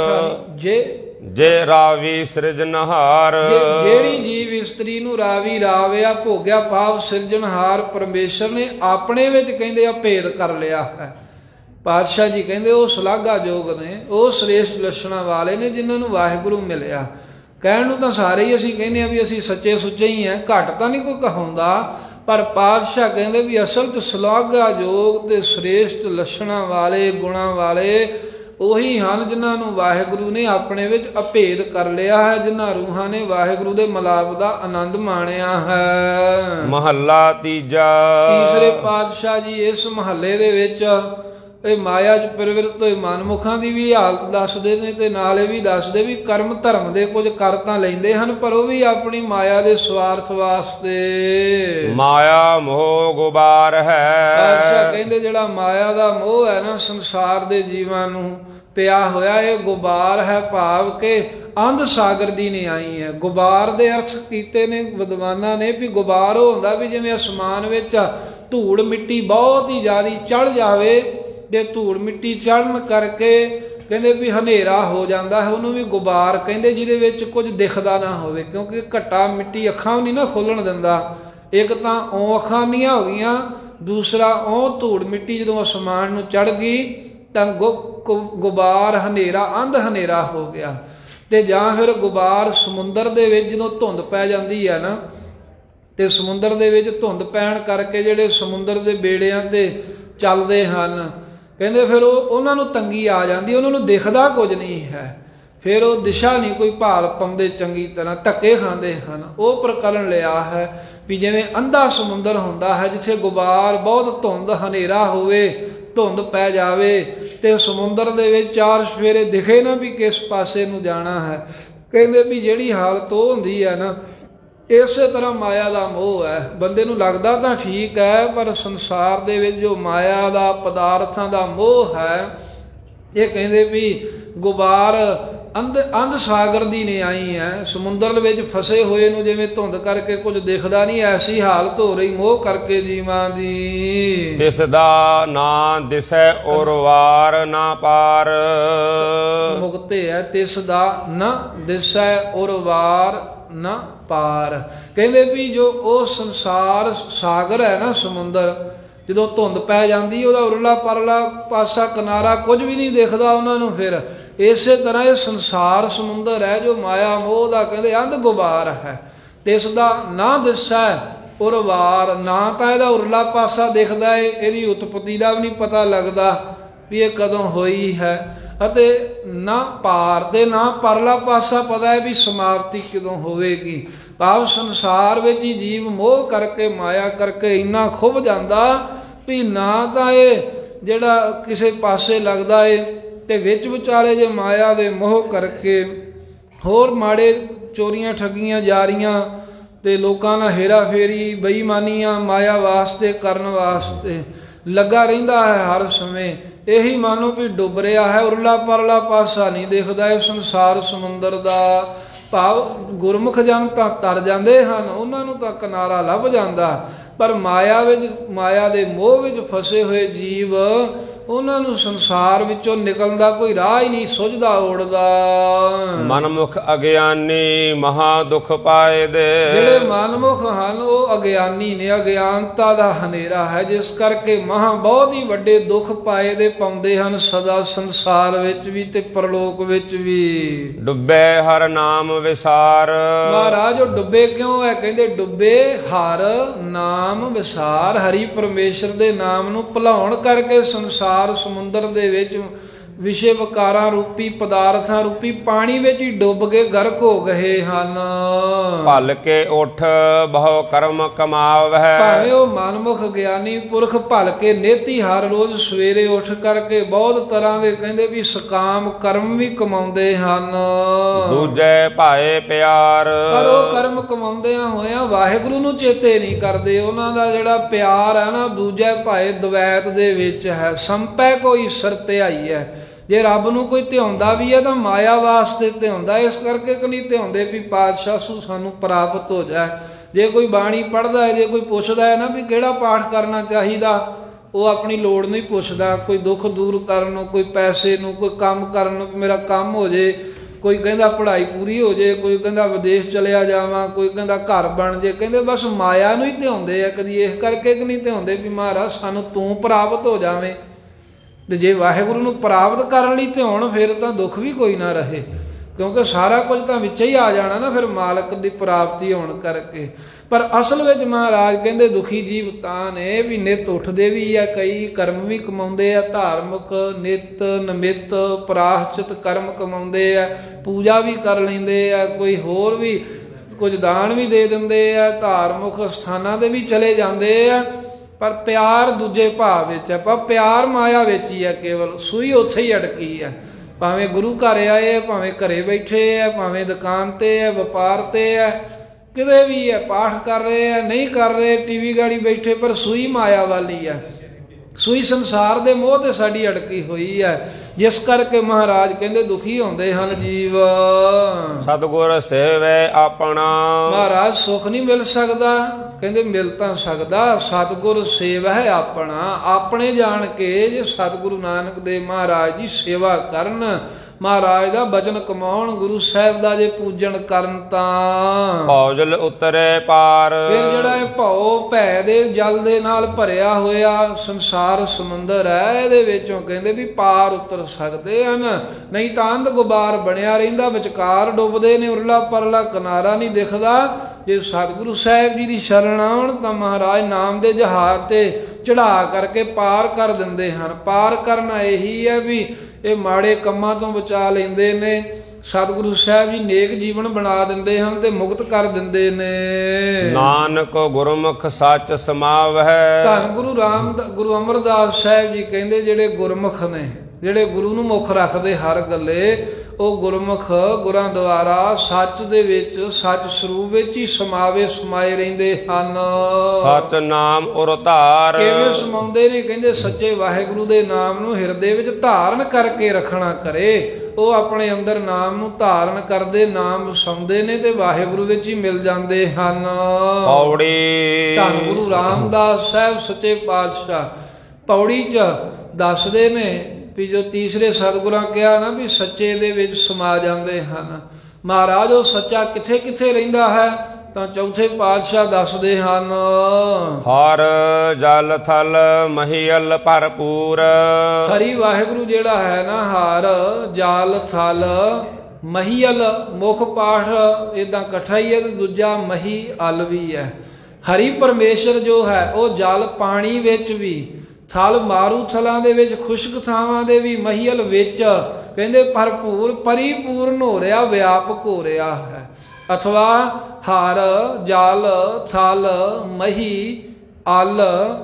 ਜੇ ਜੇ ਰਾਵੀ ਸਿਰਜਣਹਾਰ। ਜਿਹੜੀ ਜੀਵ ਇਸਤਰੀ ਨੂੰ ਰਾਵੀ ਰਾਵਿਆ ਭੋਗਿਆ ਭਾਵ ਸਿਰਜਣਹਾਰ ਪਰਮੇਸ਼ਰ ਨੇ ਆਪਣੇ ਵਿੱਚ ਕਹਿੰਦੇ ਆ ਭੇਦ ਕਰ ਲਿਆ ਹੈ। ਪਾਤਸ਼ਾਹ ਜੀ ਕਹਿੰਦੇ ਉਹ ਸ਼ਲਾਘਾ ਯੋਗ ਨੇ, ਉਹ ਸ੍ਰੇਸ਼ਟ ਲੱਛਣਾਂ ਵਾਲੇ ਨੇ ਜਿਨ੍ਹਾਂ ਨੂੰ ਵਾਹਿਗੁਰੂ ਮਿਲਿਆ। ਕਹਿਣ ਨੂੰ ਤਾਂ ਸਾਰੇ ਹੀ ਅਸੀਂ ਕਹਿੰਦੇ ਆ ਵੀ ਅਸੀਂ ਸੱਚੇ ਸੁੱਚੇ ਹੀ ਹਾਂ, ਘੱਟ ਤਾਂ ਨਹੀਂ ਕੋਈ ਕਹਾਉਂਦਾ, ਪਰ ਪਾਤਸ਼ਾਹ ਕਹਿੰਦੇ ਵੀ ਅਸਲ 'ਚ ਸ਼ਲਾਘਾ ਯੋਗ ਤੇ ਸ੍ਰੇਸ਼ਟ ਲੱਛਣਾਂ ਵਾਲੇ, ਗੁਣਾਂ ਵਾਲੇ ਉਹੀ ਹਨ ਜਿਨ੍ਹਾਂ ਨੂੰ ਵਾਹਿਗੁਰੂ ਨੇ ਆਪਣੇ ਵਿੱਚ ਅਭੇਦ ਕਰ ਲਿਆ ਹੈ, ਜਿਨ੍ਹਾਂ ਰੂਹਾਂ ਨੇ ਵਾਹਿਗੁਰੂ ਦੇ ਮਿਲਾਪ ਦਾ ਆਨੰਦ ਮਾਣਿਆ ਹੈ। ਮਹੱਲਾ ਤੀਜਾ। ਤੀਸਰੇ ਪਾਤਸ਼ਾਹ ਜੀ ਇਸ ਮਹੱਲੇ ਦੇ ਵਿੱਚ ਇਹ ਮਾਇਆ 'ਚ ਪ੍ਰਵਿਰਤ ਹੋਏ ਮਨਮੁਖਾਂ ਦੀ ਵੀ ਹਾਲਤ ਦੱਸਦੇ ਨੇ, ਤੇ ਨਾਲ ਇਹ ਵੀ ਦੱਸਦੇ ਵੀ ਕਰਮ ਧਰਮ ਦੇ ਕੁਝ ਕਰ ਤਾਂ ਲੈਂਦੇ ਹਨ, ਪਰ ਉਹ ਵੀ ਆਪਣੀ ਮਾਇਆ ਦੇ ਸਵਾਰਥ ਵਾਸਤੇ। ਮਾਇਆ ਮੋਹ ਗੁਬਾਰ ਹੈ। ਪਾਤਸ਼ਾਹ ਕਹਿੰਦੇ ਜਿਹੜਾ ਮਾਇਆ ਦਾ ਮੋਹ ਹੈ ਨਾ ਸੰਸਾਰ ਦੇ ਜੀਵਾਂ ਨੂੰ ਪਿਆ ਹੋਇਆ, ਇਹ ਗੁਬਾਰ ਹੈ, ਭਾਵ ਕਿ ਅੰਧ ਸਾਗਰ ਦੀ ਨਿਆਈ ਹੈ। ਗੁਬਾਰ ਦੇ ਅਰਥ ਕੀਤੇ ਨੇ ਵਿਦਵਾਨਾਂ ਨੇ ਵੀ ਗੁਬਾਰ ਉਹ ਹੁੰਦਾ ਵੀ ਜਿਵੇਂ ਅਸਮਾਨ ਵਿੱਚ ਧੂੜ ਮਿੱਟੀ ਬਹੁਤ ਹੀ ਜ਼ਿਆਦਾ ਚੜ੍ਹ ਜਾਵੇ, ਤੇ ਧੂੜ ਮਿੱਟੀ ਚੜ੍ਹਨ ਕਰਕੇ ਕਹਿੰਦੇ ਵੀ ਹਨੇਰਾ ਹੋ ਜਾਂਦਾ ਹੈ, ਉਹਨੂੰ ਵੀ ਗੁਬਾਰ ਕਹਿੰਦੇ, ਜਿਹਦੇ ਵਿੱਚ ਕੁਝ ਦਿਖਦਾ ਨਾ ਹੋਵੇ, ਕਿਉਂਕਿ ਘੱਟਾ ਮਿੱਟੀ ਅੱਖਾਂ ਵੀ ਨਹੀਂ ਨਾ ਖੋਲ੍ਹਣ ਦਿੰਦਾ। ਇੱਕ ਤਾਂ ਉਹ ਅੱਖਾਂ ਨੀਆਂ ਹੋ ਗਈਆਂ, ਦੂਸਰਾ ਉਹ ਧੂੜ ਮਿੱਟੀ ਜਦੋਂ ਅਸਮਾਨ ਨੂੰ ਚੜ੍ਹ ਗਈ ਤਾਂ ਗੁਬਾਰ ਹਨੇਰਾ ਅੰਧ ਹਨੇਰਾ ਹੋ ਗਿਆ। ਤੇ ਜਾਂ ਫਿਰ ਗੁਬਾਰ ਸਮੁੰਦਰ ਦੇ ਵਿੱਚ ਜਦੋਂ ਧੁੰਦ ਪੈ ਜਾਂਦੀ ਹੈ ਨਾ, ਤੇ ਸਮੁੰਦਰ ਦੇ ਵਿੱਚ ਧੁੰਦ ਪੈਣ ਕਰਕੇ ਜਿਹੜੇ ਸਮੁੰਦਰ ਦੇ ਬੇੜਿਆਂ ਤੇ ਚੱਲਦੇ ਹਨ, ਕਹਿੰਦੇ ਫਿਰ ਉਹ ਉਹਨਾਂ ਨੂੰ ਤੰਗੀ ਆ ਜਾਂਦੀ, ਉਹਨਾਂ ਨੂੰ ਦਿਖਦਾ ਕੁਝ ਨਹੀਂ ਹੈ, ਫਿਰ ਉਹ ਦਿਸ਼ਾ ਨਹੀਂ ਕੋਈ ਭਾਲ ਪਾਉਂਦੇ, ਚੰਗੀ ਤਰ੍ਹਾਂ ਧੱਕੇ ਖਾਂਦੇ ਹਨ। ਉਹ ਪ੍ਰਕਰਨ ਲਿਆ ਹੈ ਵੀ ਜਿਵੇਂ ਅੰਧਾ ਸਮੁੰਦਰ ਹੁੰਦਾ ਹੈ, ਜਿੱਥੇ ਗੁਬਾਰ ਬਹੁਤ ਧੁੰਦ ਹਨੇਰਾ ਹੋਵੇ, ਧੁੰਦ ਪੈ ਜਾਵੇ ਤੇ ਸਮੁੰਦਰ ਦੇ ਵਿੱਚ ਚਾਰ ਸਵੇਰੇ ਦਿਖੇ ਨਾ ਵੀ ਕਿਸ ਪਾਸੇ ਨੂੰ ਜਾਣਾ ਹੈ। ਕਹਿੰਦੇ ਵੀ ਜਿਹੜੀ ਹਾਲਤ ਉਹ ਹੁੰਦੀ ਹੈ ਨਾ, ਇਸੇ ਤਰ੍ਹਾਂ ਮਾਇਆ ਦਾ ਮੋਹ ਹੈ। ਬੰਦੇ ਨੂੰ ਲੱਗਦਾ ਤਾਂ ਠੀਕ ਹੈ, ਪਰ ਸੰਸਾਰ ਦੇ ਵਿੱਚ ਜੋ ਮਾਇਆ ਦਾ ਪਦਾਰਥਾਂ ਦਾ ਮੋਹ ਹੈ, ਇਹ ਕਹਿੰਦੇ ਵੀ ਗੁਬਾਰ ਅੰਧ ਅੰਧ ਸਾਗਰ ਦੀ ਨਿਆਈ ਹੈ। ਸਮੁੰਦਰ ਵਿੱਚ ਫਸੇ ਹੋਏ ਨੂੰ ਜਿਵੇਂ ਧੁੰਦ ਕਰਕੇ ਕੁਝ ਦਿਖਦਾ ਨਹੀਂ, ਐਸੀ ਹਾਲਤ ਹੋ ਰਹੀ ਮੋਹ ਕਰਕੇ ਜੀਵਾਂ ਦੀ। ਤਿਸ ਦਾ ਨਾ ਦਿਸੈ ਔਰ ਵਾਰ ਨਾ ਪਾਰ। ਮੁਕਤੇ ਹੈ ਤਿਸ ਦਾ ਨਾ ਦਿਸੈ ਔਰ ਵਾਰ ਨਾ ਪਾਰ। ਕਹਿੰਦੇ ਵੀ ਜੋ ਉਹ ਸੰਸਾਰ ਸਾਗਰ ਹੈ ਨਾ, ਸਮੁੰਦਰ, ਜਦੋਂ ਧੁੰਦ ਪੈ ਜਾਂਦੀ ਉਹਦਾ ਉਰਲਾ ਪਰਲਾ ਪਾਸਾ ਕਿਨਾਰਾ ਕੁਝ ਵੀ ਨਹੀਂ ਦਿਖਦਾ ਉਹਨਾਂ ਨੂੰ। ਫਿਰ ਇਸੇ ਤਰ੍ਹਾਂ ਇਹ ਸੰਸਾਰ ਸਮੁੰਦਰ ਹੈ ਜੋ ਮਾਇਆ ਮੋਹ ਦਾ ਕਹਿੰਦੇ ਅੰਧ ਗੁਬਾਰ ਹੈ। ਤੇ ਇਸ ਦਾ ਨਾ ਦਿਸਾ ਔਰ ਵਾਰ, ਨਾ ਤਾਂ ਇਹਦਾ ਉਰਲਾ ਪਾਸਾ ਦਿਖਦਾ ਹੈ, ਇਹਦੀ ਉਤਪਤੀ ਦਾ ਵੀ ਨਹੀਂ ਪਤਾ ਲੱਗਦਾ ਵੀ ਇਹ ਕਦੋਂ ਹੋਈ ਹੈ, ਅਤੇ ਨਾ ਪਾਰ ਦੇ ਨਾ ਪਰਲਾ ਪਾਸਾ ਪਤਾ ਹੈ ਵੀ ਸਮਾਪਤੀ ਕਦੋਂ ਹੋਵੇਗੀ। ਭਾਵ ਸੰਸਾਰ ਵਿੱਚ ਹੀ ਜੀਵ ਮੋਹ ਕਰਕੇ ਮਾਇਆ ਕਰਕੇ ਇੰਨਾ ਖੁੱਭ ਜਾਂਦਾ ਵੀ ਨਾ ਤਾਂ ਇਹ ਜਿਹੜਾ ਕਿਸੇ ਪਾਸੇ ਲੱਗਦਾ ਏ, ਤੇ ਵਿੱਚ ਵਿਚਾਲੇ ਜੇ ਮਾਇਆ ਦੇ ਮੋਹ ਕਰਕੇ ਹੋਰ ਮਾੜੇ ਚੋਰੀਆਂ ਠੱਗੀਆਂ ਜਾਰੀਆਂ ਤੇ ਲੋਕਾਂ ਨਾਲ ਹੇਰਾ ਫੇਰੀ ਬੇਈਮਾਨੀਆਂ ਮਾਇਆ ਵਾਸਤੇ ਕਰਨ ਵਾਸਤੇ ਲੱਗਾ ਰਹਿੰਦਾ ਹੈ ਹਰ ਸਮੇਂ। ਇਹੀ ਮਾਨੋ ਵੀ ਡੁੱਬ ਰਿਹਾ ਹੈ, ਉਰਲਾ ਪਰਲਾ ਪਾਸਾ ਨਹੀਂ ਦਿਖਦਾ ਇਹ ਸੰਸਾਰ ਸਮੁੰਦਰ ਦਾ। ਭਾਵ ਗੁਰਮੁਖ ਜਨ ਤਾਂ ਤਰ ਜਾਂਦੇ ਹਨ, ਉਹਨਾਂ ਨੂੰ ਤਾਂ ਕਿਨਾਰਾ ਲੱਭ ਜਾਂਦਾ, ਪਰ ਮਾਇਆ ਵਿੱਚ ਮਾਇਆ ਦੇ ਮੋਹ ਵਿੱਚ ਫਸੇ ਹੋਏ ਜੀਵ, ਉਹਨਾਂ ਨੂੰ ਸੰਸਾਰ ਵਿੱਚੋਂ ਨਿਕਲਣ ਦਾ ਕੋਈ ਰਾਹ ਹੀ ਨਹੀਂ ਸੁਝਦਾ ਉੜਦਾ। ਮਨਮੁਖ ਅਗਿਆਨੀ ਮਹਾ ਦੁਖ ਪਾਏ ਦੇ। ਜਿਹੜੇ ਮਨਮੁਖ ਹਨ ਉਹ ਅਗਿਆਨੀ ਨੇ, ਅਗਿਆਨਤਾ ਦਾ ਹਨੇਰਾ ਹੈ, ਜਿਸ ਕਰਕੇ ਮਹਾ ਬਹੁਤ ਹੀ ਵੱਡੇ ਦੁੱਖ ਪਾਏ ਦੇ ਪਾਉਂਦੇ ਹਨ ਸਦਾ ਸੰਸਾਰ ਵਿੱਚ ਵੀ ਤੇ ਪਰਲੋਕ ਵਿੱਚ ਵੀ। ਡੁੱਬੇ ਹਰ ਨਾਮ ਵਿਸਾਰ। ਮਹਾਰਾਜ ਉਹ ਡੁੱਬੇ ਕਿਉਂ ਹੈ? ਕਹਿੰਦੇ ਡੁੱਬੇ ਹਰ ਨਾਮ ਵਿਸਾਰ, ਹਰੀ ਪਰਮੇਸ਼ਰ ਦੇ ਨਾਮ ਨੂੰ ਭੁਲਾਉਣ ਕਰਕੇ ਸੰਸਾਰ ਸਮੁੰਦਰ ਦੇ ਵਿੱਚ ਵਿਸ਼ੇ ਵਿਕਾਰਾਂ ਰੂਪੀ ਪਦਾਰਥਾਂ ਰੂਪੀ ਪਾਣੀ ਵਿੱਚ ਹੀ ਡੁੱਬ ਕੇ ਗਰਕ ਹੋ ਗਏ ਹਨ। ਭਲ ਕੇ ਉੱਠ ਬਹੁ ਕਰਮ ਕਮਾਵਹਿ। ਭਾਵੇਂ ਉਹ ਮਨਮੁਖ ਗਿਆਨੀ ਪੁਰਖ ਭਲ ਕੇ ਨੇਤੀ ਹਰ ਰੋਜ਼ ਸਵੇਰੇ ਉੱਠ ਕਰਕੇ ਬਹੁਤ ਤਰ੍ਹਾਂ ਦੇ ਕਹਿੰਦੇ ਵੀ ਸਕਾਮ ਕਰਮ ਵੀ ਕਮਾਉਂਦੇ ਹਨ। ਦੂਜੇ ਭਾਏ ਪਿਆਰ। ਪਰ ਉਹ ਕਰਮ ਕਮਾਉਂਦਿਆਂ ਹੋਇਆਂ ਵਾਹਿਗੁਰੂ ਨੂੰ ਚੇਤੇ ਨਹੀਂ ਕਰਦੇ। ਉਹਨਾਂ ਦਾ ਜਿਹੜਾ ਪਿਆਰ ਹੈ ਨਾ ਦੂਜੇ ਭਾਏ ਦਵੈਤ ਦੇ ਵਿੱਚ ਹੈ। ਸੰਪੈ ਕੋਈ ਸਰ ਧਿਆਈ ਹੈ। ਜੇ ਰੱਬ ਨੂੰ ਕੋਈ ਧਿਆਉਂਦਾ ਵੀ ਹੈ ਤਾਂ ਮਾਇਆ ਵਾਸਤੇ ਧਿਆਉਂਦਾ, ਇਸ ਕਰਕੇ ਕਿ ਨਹੀਂ ਧਿਆਉਂਦੇ ਵੀ ਪਾਤਸ਼ਾਹ ਸੂ ਸਾਨੂੰ ਪ੍ਰਾਪਤ ਹੋ ਜਾਏ। ਜੇ ਕੋਈ ਬਾਣੀ ਪੜ੍ਹਦਾ ਹੈ, ਜੇ ਕੋਈ ਪੁੱਛਦਾ ਹੈ ਨਾ ਵੀ ਕਿਹੜਾ ਪਾਠ ਕਰਨਾ ਚਾਹੀਦਾ, ਉਹ ਆਪਣੀ ਲੋੜ ਨਹੀਂ ਪੁੱਛਦਾ। ਕੋਈ ਦੁੱਖ ਦੂਰ ਕਰਨ ਨੂੰ, ਕੋਈ ਪੈਸੇ ਨੂੰ, ਕੋਈ ਕੰਮ ਕਰਨ ਨੂੰ, ਮੇਰਾ ਕੰਮ ਹੋ ਜੇ, ਕੋਈ ਕਹਿੰਦਾ ਪੜ੍ਹਾਈ ਪੂਰੀ ਹੋ ਜੇ, ਕੋਈ ਕਹਿੰਦਾ ਵਿਦੇਸ਼ ਚਲਿਆ ਜਾਵਾਂ, ਕੋਈ ਕਹਿੰਦਾ ਘਰ ਬਣ ਜੇ। ਕਹਿੰਦੇ ਬਸ ਮਾਇਆ ਨੂੰ ਹੀ ਧਿਆਉਂਦੇ ਆ। ਕਦੀ ਇਸ ਕਰਕੇ ਕਿ ਨਹੀਂ ਧਿਆਉਂਦੇ ਵੀ ਮਹਾਰਾਜ ਸਾਨੂੰ ਤੂੰ ਪ੍ਰਾਪਤ ਹੋ ਜਾਵੇਂ। ਤੇ ਜੇ ਵਾਹਿਗੁਰੂ ਨੂੰ ਪ੍ਰਾਪਤ ਕਰਨ ਲਈ ਧਿਆਉਣ ਫਿਰ ਤਾਂ ਦੁੱਖ ਵੀ ਕੋਈ ਨਾ ਰਹੇ। ਕਿਉਂਕਿ ਸਾਰਾ ਕੁਝ ਤਾਂ ਵਿੱਚ ਹੀ ਆ ਜਾਣਾ ਨਾ ਫਿਰ ਮਾਲਕ ਦੀ ਪ੍ਰਾਪਤੀ ਹੋਣ ਕਰਕੇ। ਪਰ ਅਸਲ ਵਿੱਚ ਮਹਾਰਾਜ ਕਹਿੰਦੇ ਦੁਖੀ ਜੀਵ ਤਾਂ ਨੇ ਵੀ ਨਿਤ ਉੱਠਦੇ ਵੀ ਆ, ਕਈ ਕਰਮ ਵੀ ਕਮਾਉਂਦੇ ਆ, ਧਾਰਮਿਕ ਨਿਤ ਨਮਿਤ ਪ੍ਰਾਸ਼ਚਿਤ ਕਰਮ ਕਮਾਉਂਦੇ ਆ, ਪੂਜਾ ਵੀ ਕਰ ਲੈਂਦੇ ਆ, ਕੋਈ ਹੋਰ ਵੀ ਕੁਝ ਦਾਨ ਵੀ ਦੇ ਦਿੰਦੇ ਆ, ਧਾਰਮਿਕ ਸਥਾਨਾਂ ਦੇ ਵੀ ਚਲੇ ਜਾਂਦੇ ਆ, ਪਰ ਪਿਆਰ ਦੂਜੇ ਭਾਵ ਵਿੱਚ ਹੈ। ਪਰ ਪਿਆਰ ਮਾਇਆ ਵਿੱਚ ਹੀ ਹੈ, ਕੇਵਲ ਸੂਈ ਉੱਥੇ ਹੀ ਅਟਕੀ ਹੈ। ਭਾਵੇਂ ਗੁਰੂ ਘਰ ਆਏ ਆ, ਭਾਵੇਂ ਘਰੇ ਬੈਠੇ ਆ, ਭਾਵੇਂ ਦੁਕਾਨ ਤੇ ਆ, ਵਪਾਰ ਤੇ ਆ, ਕਿਤੇ ਵੀ ਹੈ, ਪਾਠ ਕਰ ਰਹੇ ਆ, ਨਹੀਂ ਕਰ ਰਹੇ, ਟੀਵੀ ਗਾੜੀ ਬੈਠੇ, ਪਰ ਸੂਈ ਮਾਇਆ ਵਾਲੀ ਹੈ, ਸੂਈ ਸੰਸਾਰ ਦੇ ਮੋਹ ਤੇ ਸਾਡੀ ਅੜਕੀ ਹੋਈ ਹੈ। ਜਿਸ ਕਰਕੇ ਮਹਾਰਾਜ ਕਹਿੰਦੇ ਦੁਖੀ ਹੁੰਦੇ ਹਨ ਜੀਵ। ਸਤਿਗੁਰ ਸੇਵੈ ਆਪਣਾ। ਮਹਾਰਾਜ ਸੁਖ ਨਹੀਂ ਮਿਲ ਸਕਦਾ, ਕਹਿੰਦੇ ਮਿਲ ਤਾਂ ਸਕਦਾ, ਸਤਿਗੁਰ ਸੇਵਾ ਹੈ ਆਪਣਾ। ਆਪਣੇ ਜਾਣ ਕੇ ਜੇ ਸਤਿਗੁਰੂ ਨਾਨਕ ਦੇਵ ਮਹਾਰਾਜ ਦੀ ਸੇਵਾ ਕਰਨ, ਮਹਾਰਾਜ ਦਾ ਬਚਨ ਕਮਾਉਣ, ਗੁਰੂ ਸਾਹਿਬ ਦਾ ਜੇ ਪੂਜਨ ਕਰਨ ਤਾਂ ਭੌਜਲ ਉਤਰੇ ਪਾਰ। ਫਿਰ ਜਿਹੜਾ ਇਹ ਭਉ ਭੈ ਦੇ ਜਲ ਦੇ ਨਾਲ ਭਰਿਆ ਹੋਇਆ ਸੰਸਾਰ ਸਮੁੰਦਰ ਹੈ, ਇਹਦੇ ਵਿੱਚੋਂ ਕਹਿੰਦੇ ਵੀ ਪਾਰ ਉਤਰ ਸਕਦੇ ਹਨ। ਨਹੀਂ ਤਾਂ ਅੰਧ ਗੁਬਾਰ ਬਣਿਆ ਰਹਿੰਦਾ, ਵਿਚਕਾਰ ਡੁੱਬਦੇ ਨੇ, ਉਰਲਾ ਪਰਲਾ ਕਿਨਾਰਾ ਨਹੀਂ ਦਿਖਦਾ। ਜੇ ਸਤਿਗੁਰੂ ਸਾਹਿਬ ਜੀ ਦੀ ਸ਼ਰਨ ਆਉਣ ਤਾਂ ਮਹਾਰਾਜ ਨਾਮ ਦੇ ਜਹਾਜ਼ ਤੇ ਚੜਾ ਕਰਕੇ ਪਾਰ ਕਰ ਦਿੰਦੇ ਹਨ। ਪਾਰ ਕਰਨਾ ਇਹੀ ਹੈ ਵੀ ਇਹ ਮਾੜੇ ਕੰਮਾਂ ਤੋਂ ਬਚਾ ਲੈਂਦੇ ਨੇ, ਸਤਿਗੁਰੂ ਸਾਹਿਬ ਜੀ ਨੇਕ ਜੀਵਨ ਬਣਾ ਦਿੰਦੇ ਹਨ ਤੇ ਮੁਕਤ ਕਰ ਦਿੰਦੇ ਨੇ। ਨਾਨਕ ਗੁਰਮੁਖ ਸੱਚ ਸਮਾਵਹਿ। ਧੰਨ ਗੁਰੂ ਰਾਮ ਗੁਰੂ ਅਮਰਦਾਸ ਸਾਹਿਬ ਜੀ ਕਹਿੰਦੇ ਜਿਹੜੇ ਗੁਰਮੁਖ ਨੇ, ਜਿਹੜੇ ਗੁਰੂ ਨੂੰ ਮੁੱਖ ਰੱਖਦੇ ਹਰ ਗੱਲੇ, ਉਹ ਗੁਰਮੁਖ ਗੁਰਾਂ ਦੁਆਰਾ ਸੱਚ ਦੇ ਵਿੱਚ, ਸੱਚ ਸਰੂਪ ਵਿੱਚ ਹੀ ਸਮਾਵੇ ਸਮਾਏ ਰਹਿੰਦੇ ਹਨ। ਸੱਚ ਨਾਮ ਉਰ ਧਾਰ। ਕਿਵੇਂ ਸਮਾਉਂਦੇ ਨੇ? ਕਹਿੰਦੇ ਸੱਚੇ ਵਾਹਿਗੁਰੂ ਦੇ ਨਾਮ ਨੂੰ ਹਿਰਦੇ ਵਿੱਚ ਧਾਰਨ ਕਰਕੇ ਰੱਖਣਾ ਕਰੇ। ਉਹ ਆਪਣੇ ਅੰਦਰ ਨਾਮ ਨੂੰ ਧਾਰਨ ਕਰਦੇ, ਨਾਮ ਵਸਾਉਂਦੇ ਨੇ ਤੇ ਵਾਹਿਗੁਰੂ ਵਿੱਚ ਹੀ ਮਿਲ ਜਾਂਦੇ ਹਨ। ਪੌੜੀ। ਧੰਨ ਗੁਰੂ ਰਾਮਦਾਸ ਸਾਹਿਬ ਸੱਚੇ ਪਾਤਸ਼ਾਹ ਪੌੜੀ 'ਚ ਦੱਸਦੇ ਨੇ ਵੀ ਜੋ ਤੀਸਰੇ ਸਤਿਗੁਰਾਂ ਕਿਹਾ ਨਾ ਵੀ ਸੱਚੇ ਦੇ ਵਿੱਚ ਸਮਾ ਜਾਂਦੇ ਹਨ। ਮਹਾਰਾਜ ਉਹ ਸੱਚਾ ਕਿੱਥੇ ਕਿੱਥੇ ਰਹਿੰਦਾ ਹੈ ਤਾਂ ਚੌਥੇ ਪਾਤਸ਼ਾਹ ਦੱਸਦੇ ਹਨ। ਹਰ ਜਲ ਥਲ ਮਹੀਲ ਭਰਪੂਰ। ਹਰੀ ਵਾਹਿਗੁਰੂ ਜਿਹੜਾ ਹੈ ਨਾ, ਹਰ ਜਲ ਥਲ ਮਹੀਲ, ਮੁੱਖ ਪਾਠ ਏਦਾਂ ਇਕੱਠਾ ਹੀ ਹੈ ਤੇ ਦੂਜਾ ਮਹੀ ਅਲ ਵੀ ਹੈ। ਹਰੀ ਪਰਮੇਸ਼ਰ ਜੋ ਹੈ ਉਹ ਜਲ ਪਾਣੀ ਵਿੱਚ ਵੀ, ਥਲ ਮਾਰੂ ਥਲਾਂ ਦੇ ਵਿੱਚ, ਖੁਸ਼ਕ ਥਾਵਾਂ ਦੇ ਵੀ, ਮਹੀਲ ਵਿੱਚ ਕਹਿੰਦੇ ਭਰਪੂਰ ਪਰਿਪੂਰਨ ਹੋ ਰਿਹਾ, ਵਿਆਪਕ ਹੋ ਰਿਹਾ ਹੈ। ਅਥਵਾ ਹਰ ਜਲ ਥਲ ਮਹੀ ਅਲ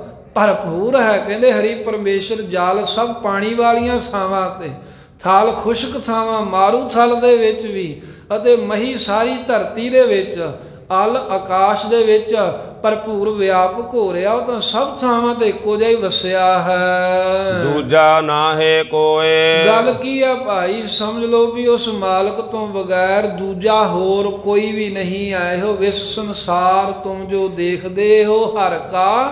ਭਰਪੂਰ ਹੈ। ਕਹਿੰਦੇ ਹਰੀ ਪਰਮੇਸ਼ਰ ਜਲ ਸਭ ਪਾਣੀ ਵਾਲੀਆਂ ਥਾਵਾਂ ਤੇ, ਥਲ ਖੁਸ਼ਕ ਥਾਵਾਂ ਮਾਰੂ ਥਲ ਦੇ ਵਿੱਚ ਵੀ, ਅਤੇ ਮਹੀ ਸਾਰੀ ਧਰਤੀ ਦੇ ਵਿੱਚ, ਅਲ ਆਕਾਸ਼ ਦੇ ਵਿੱਚ ਭਰਪੂਰ ਵਿਆਪਕ ਹੋ ਰਿਹਾ। ਉਹ ਤਾਂ ਸਭ ਥਾਵਾਂ ਤੇ ਇੱਕੋ ਜਿਹਾ ਹੀ ਵਸਿਆ ਹੈ, ਦੂਜਾ ਨਾਹੇ ਕੋਏ। ਗੱਲ ਕੀ ਆ ਭਾਈ? ਸਮਝ ਲਓ ਵੀ ਉਸ ਮਾਲਕ ਤੋਂ ਬਗੈਰ ਦੂਜਾ ਹੋਰ ਕੋਈ ਵੀ ਨਹੀਂ ਹੈ। ਇਹੋ ਵਿਸ ਸੰਸਾਰ ਤੁਮ ਜੋ ਦੇਖਦੇ ਹੋ ਹਰ ਕਾ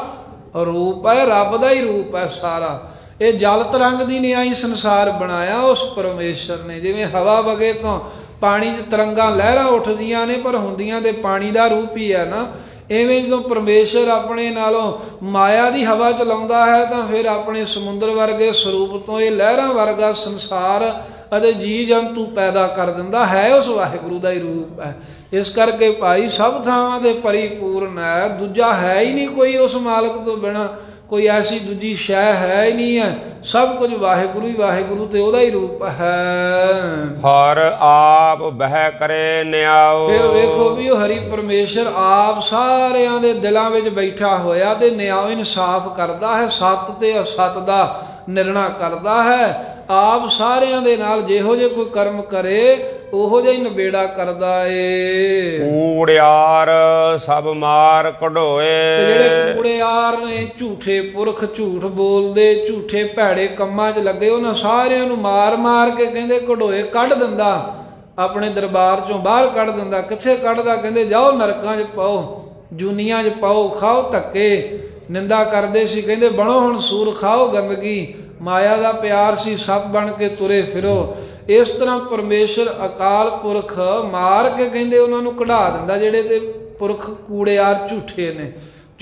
ਰੂਪ ਹੈ, ਰੱਬ ਦਾ ਹੀ ਰੂਪ ਹੈ ਸਾਰਾ। ਇਹ ਜਲ ਤਰੰਗ ਦੀ ਨਿਆਈ ਸੰਸਾਰ ਬਣਾਇਆ ਉਸ ਪਰਮੇਸ਼ਰ ਨੇ। ਜਿਵੇਂ ਹਵਾ ਵਗੇ ਤੋਂ ਪਾਣੀ 'ਚ ਤਰੰਗਾਂ ਲਹਿਰਾਂ ਉੱਠਦੀਆਂ ਨੇ, ਪਰ ਹੁੰਦੀਆਂ ਤੇ ਪਾਣੀ ਦਾ ਰੂਪ ਹੀ ਹੈ ਨਾ। ਇਵੇਂ ਜਦੋਂ ਪਰਮੇਸ਼ਰ ਆਪਣੇ ਨਾਲੋਂ ਮਾਇਆ ਦੀ ਹਵਾ ਚਲਾਉਂਦਾ ਹੈ ਤਾਂ ਫਿਰ ਆਪਣੇ ਸਮੁੰਦਰ ਵਰਗੇ ਸਰੂਪ ਤੋਂ ਇਹ ਲਹਿਰਾਂ ਵਰਗਾ ਸੰਸਾਰ ਅਤੇ ਜੀ ਜੰਤੂ ਪੈਦਾ ਕਰ ਦਿੰਦਾ ਹੈ। ਉਸ ਵਾਹਿਗੁਰੂ ਦਾ ਹੀ ਰੂਪ ਹੈ। ਇਸ ਕਰਕੇ ਭਾਈ ਸਭ ਥਾਵਾਂ ਤੇ ਪਰਿਪੂਰਨ ਹੈ, ਦੂਜਾ ਹੈ ਹੀ ਨਹੀਂ ਕੋਈ ਉਸ ਮਾਲਕ ਤੋਂ ਬਿਨਾਂ। ਕੋਈ ਐਸੀ ਦੂਜੀ ਸ਼ੈ ਹੈ ਹੀ ਨਹੀਂ ਹੈ, ਸਭ ਕੁਝ ਵਾਹਿਗੁਰੂ ਹੀ ਵਾਹਿਗੁਰੂ ਤੇ ਉਹਦਾ ਹੀ ਰੂਪ ਹੈ। ਹਰ ਆਪ ਬਹਿ ਕਰੇ ਨਿਆਓ। ਫਿਰ ਵੇਖੋ ਵੀ ਉਹ ਹਰੀ ਪਰਮੇਸ਼ਰ ਆਪ ਸਾਰਿਆਂ ਦੇ ਦਿਲਾਂ ਵਿੱਚ ਬੈਠਾ ਹੋਇਆ ਤੇ ਨਿਆਂ ਇਨਸਾਫ ਕਰਦਾ ਹੈ, ਸੱਤ ਤੇ ਅਸੱਤ ਦਾ ਨਿਰਣਾ ਕਰਦਾ ਹੈ। ਆਪ ਸਾਰਿਆਂ ਦੇ ਨਾਲ ਜਿਹੋ ਜਿਹੇ ਕੋਈ ਕਰਮ ਕਰੇ ਉਹੋ ਜਿਹਾ ਹੀ ਨਿਬੇੜਾ ਕਰਦਾ ਏ। ਕੂੜਿਆਰ ਸਭ ਮਾਰ ਕਢੋਏ। ਜਿਹੜੇ ਕੂੜਿਆਰ ਨੇ, ਝੂਠੇ ਪੁਰਖ, ਝੂਠ ਬੋਲਦੇ, ਝੂਠੇ ਭੈੜੇ ਕੰਮਾਂ 'ਚ ਲੱਗੇ, ਉਹਨਾਂ ਸਾਰਿਆਂ ਨੂੰ ਮਾਰ ਮਾਰ ਕੇ ਕਹਿੰਦੇ ਕਢੋਏ, ਕੱਢ ਦਿੰਦਾ, ਆਪਣੇ ਦਰਬਾਰ 'ਚੋਂ ਬਾਹਰ ਕੱਢ ਦਿੰਦਾ। ਕਿੱਥੇ ਕੱਢਦਾ? ਕਹਿੰਦੇ ਜਾਓ ਨਰਕਾਂ 'ਚ ਪਾਓ, ਜੂਨੀਆਂ 'ਚ ਪਾਓ, ਖਾਓ ਧੱਕੇ। ਨਿੰਦਾ ਕਰਦੇ ਸੀ, ਕਹਿੰਦੇ ਬਣੋ ਹੁਣ ਸੂਰ, ਖਾਓ ਗੰਦਗੀ। ਮਾਇਆ ਦਾ ਪਿਆਰ ਸੀ, ਸਭ ਬਣ ਕੇ ਤੁਰੇ ਫਿਰੋ। ਇਸ ਤਰ੍ਹਾਂ ਪਰਮੇਸ਼ਰ ਅਕਾਲ ਪੁਰਖ ਮਾਰ ਕੇ ਕਹਿੰਦੇ ਉਹਨਾਂ ਨੂੰ ਕਢਾ ਦਿੰਦਾ, ਜਿਹੜੇ ਤੇ ਪੁਰਖ ਕੂੜਿਆਰ ਝੂਠੇ ਨੇ।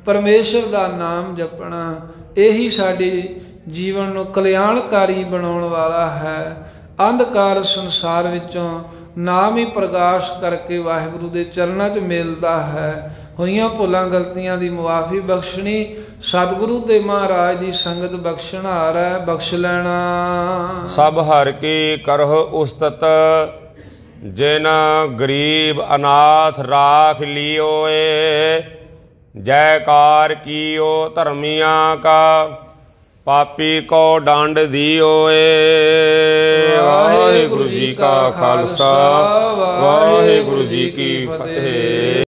ਪਰਮੇਸ਼ਰ ਦਾ ਨਾਮ ਜਪਣਾ ਇਹੀ ਸਾਡੇ ਜੀਵਨ ਨੂੰ ਕਲਿਆਣਕਾਰੀ ਬਣਾਉਣ ਵਾਲਾ ਹੈ। ਅੰਧਕਾਰ ਸੰਸਾਰ ਵਿੱਚੋਂ ਨਾਮ ਹੀ ਪ੍ਰਕਾਸ਼ ਕਰਕੇ ਵਾਹਿਗੁਰੂ ਦੇ ਚਰਨਾਂ 'ਚ ਮਿਲਦਾ ਹੈ। ਹੋਈਆਂ ਭੁੱਲਾਂ ਗਲਤੀਆਂ ਦੀ ਮੁਆਫੀ ਬਖਸ਼ਣੀ ਸਤਿਗੁਰੂ ਤੇ ਮਹਾਰਾਜ ਦੀ ਸੰਗਤ ਬਖਸ਼ਣਹਾਰ ਹੈ, ਬਖਸ਼ ਲੈਣਾ। ਸਭ ਹਰ ਕੀ ਕਰਹੁ ਉਸਤਤ, ਜਿਨ ਗਰੀਬ ਅਨਾਥ ਰਾਖ ਲਿਓਏ। ਜੈਕਾਰ ਕੀਓ ਧਰਮੀਆਂ ਕਾ, ਪਾਪੀ ਕੋ ਡੰਡ ਦਿਓਏ। ਵਾਹਿਗੁਰੂ ਜੀ ਕਾ ਖਾਲਸਾ, ਵਾਹਿਗੁਰੂ ਜੀ ਕੀ ਫਤਿਹ।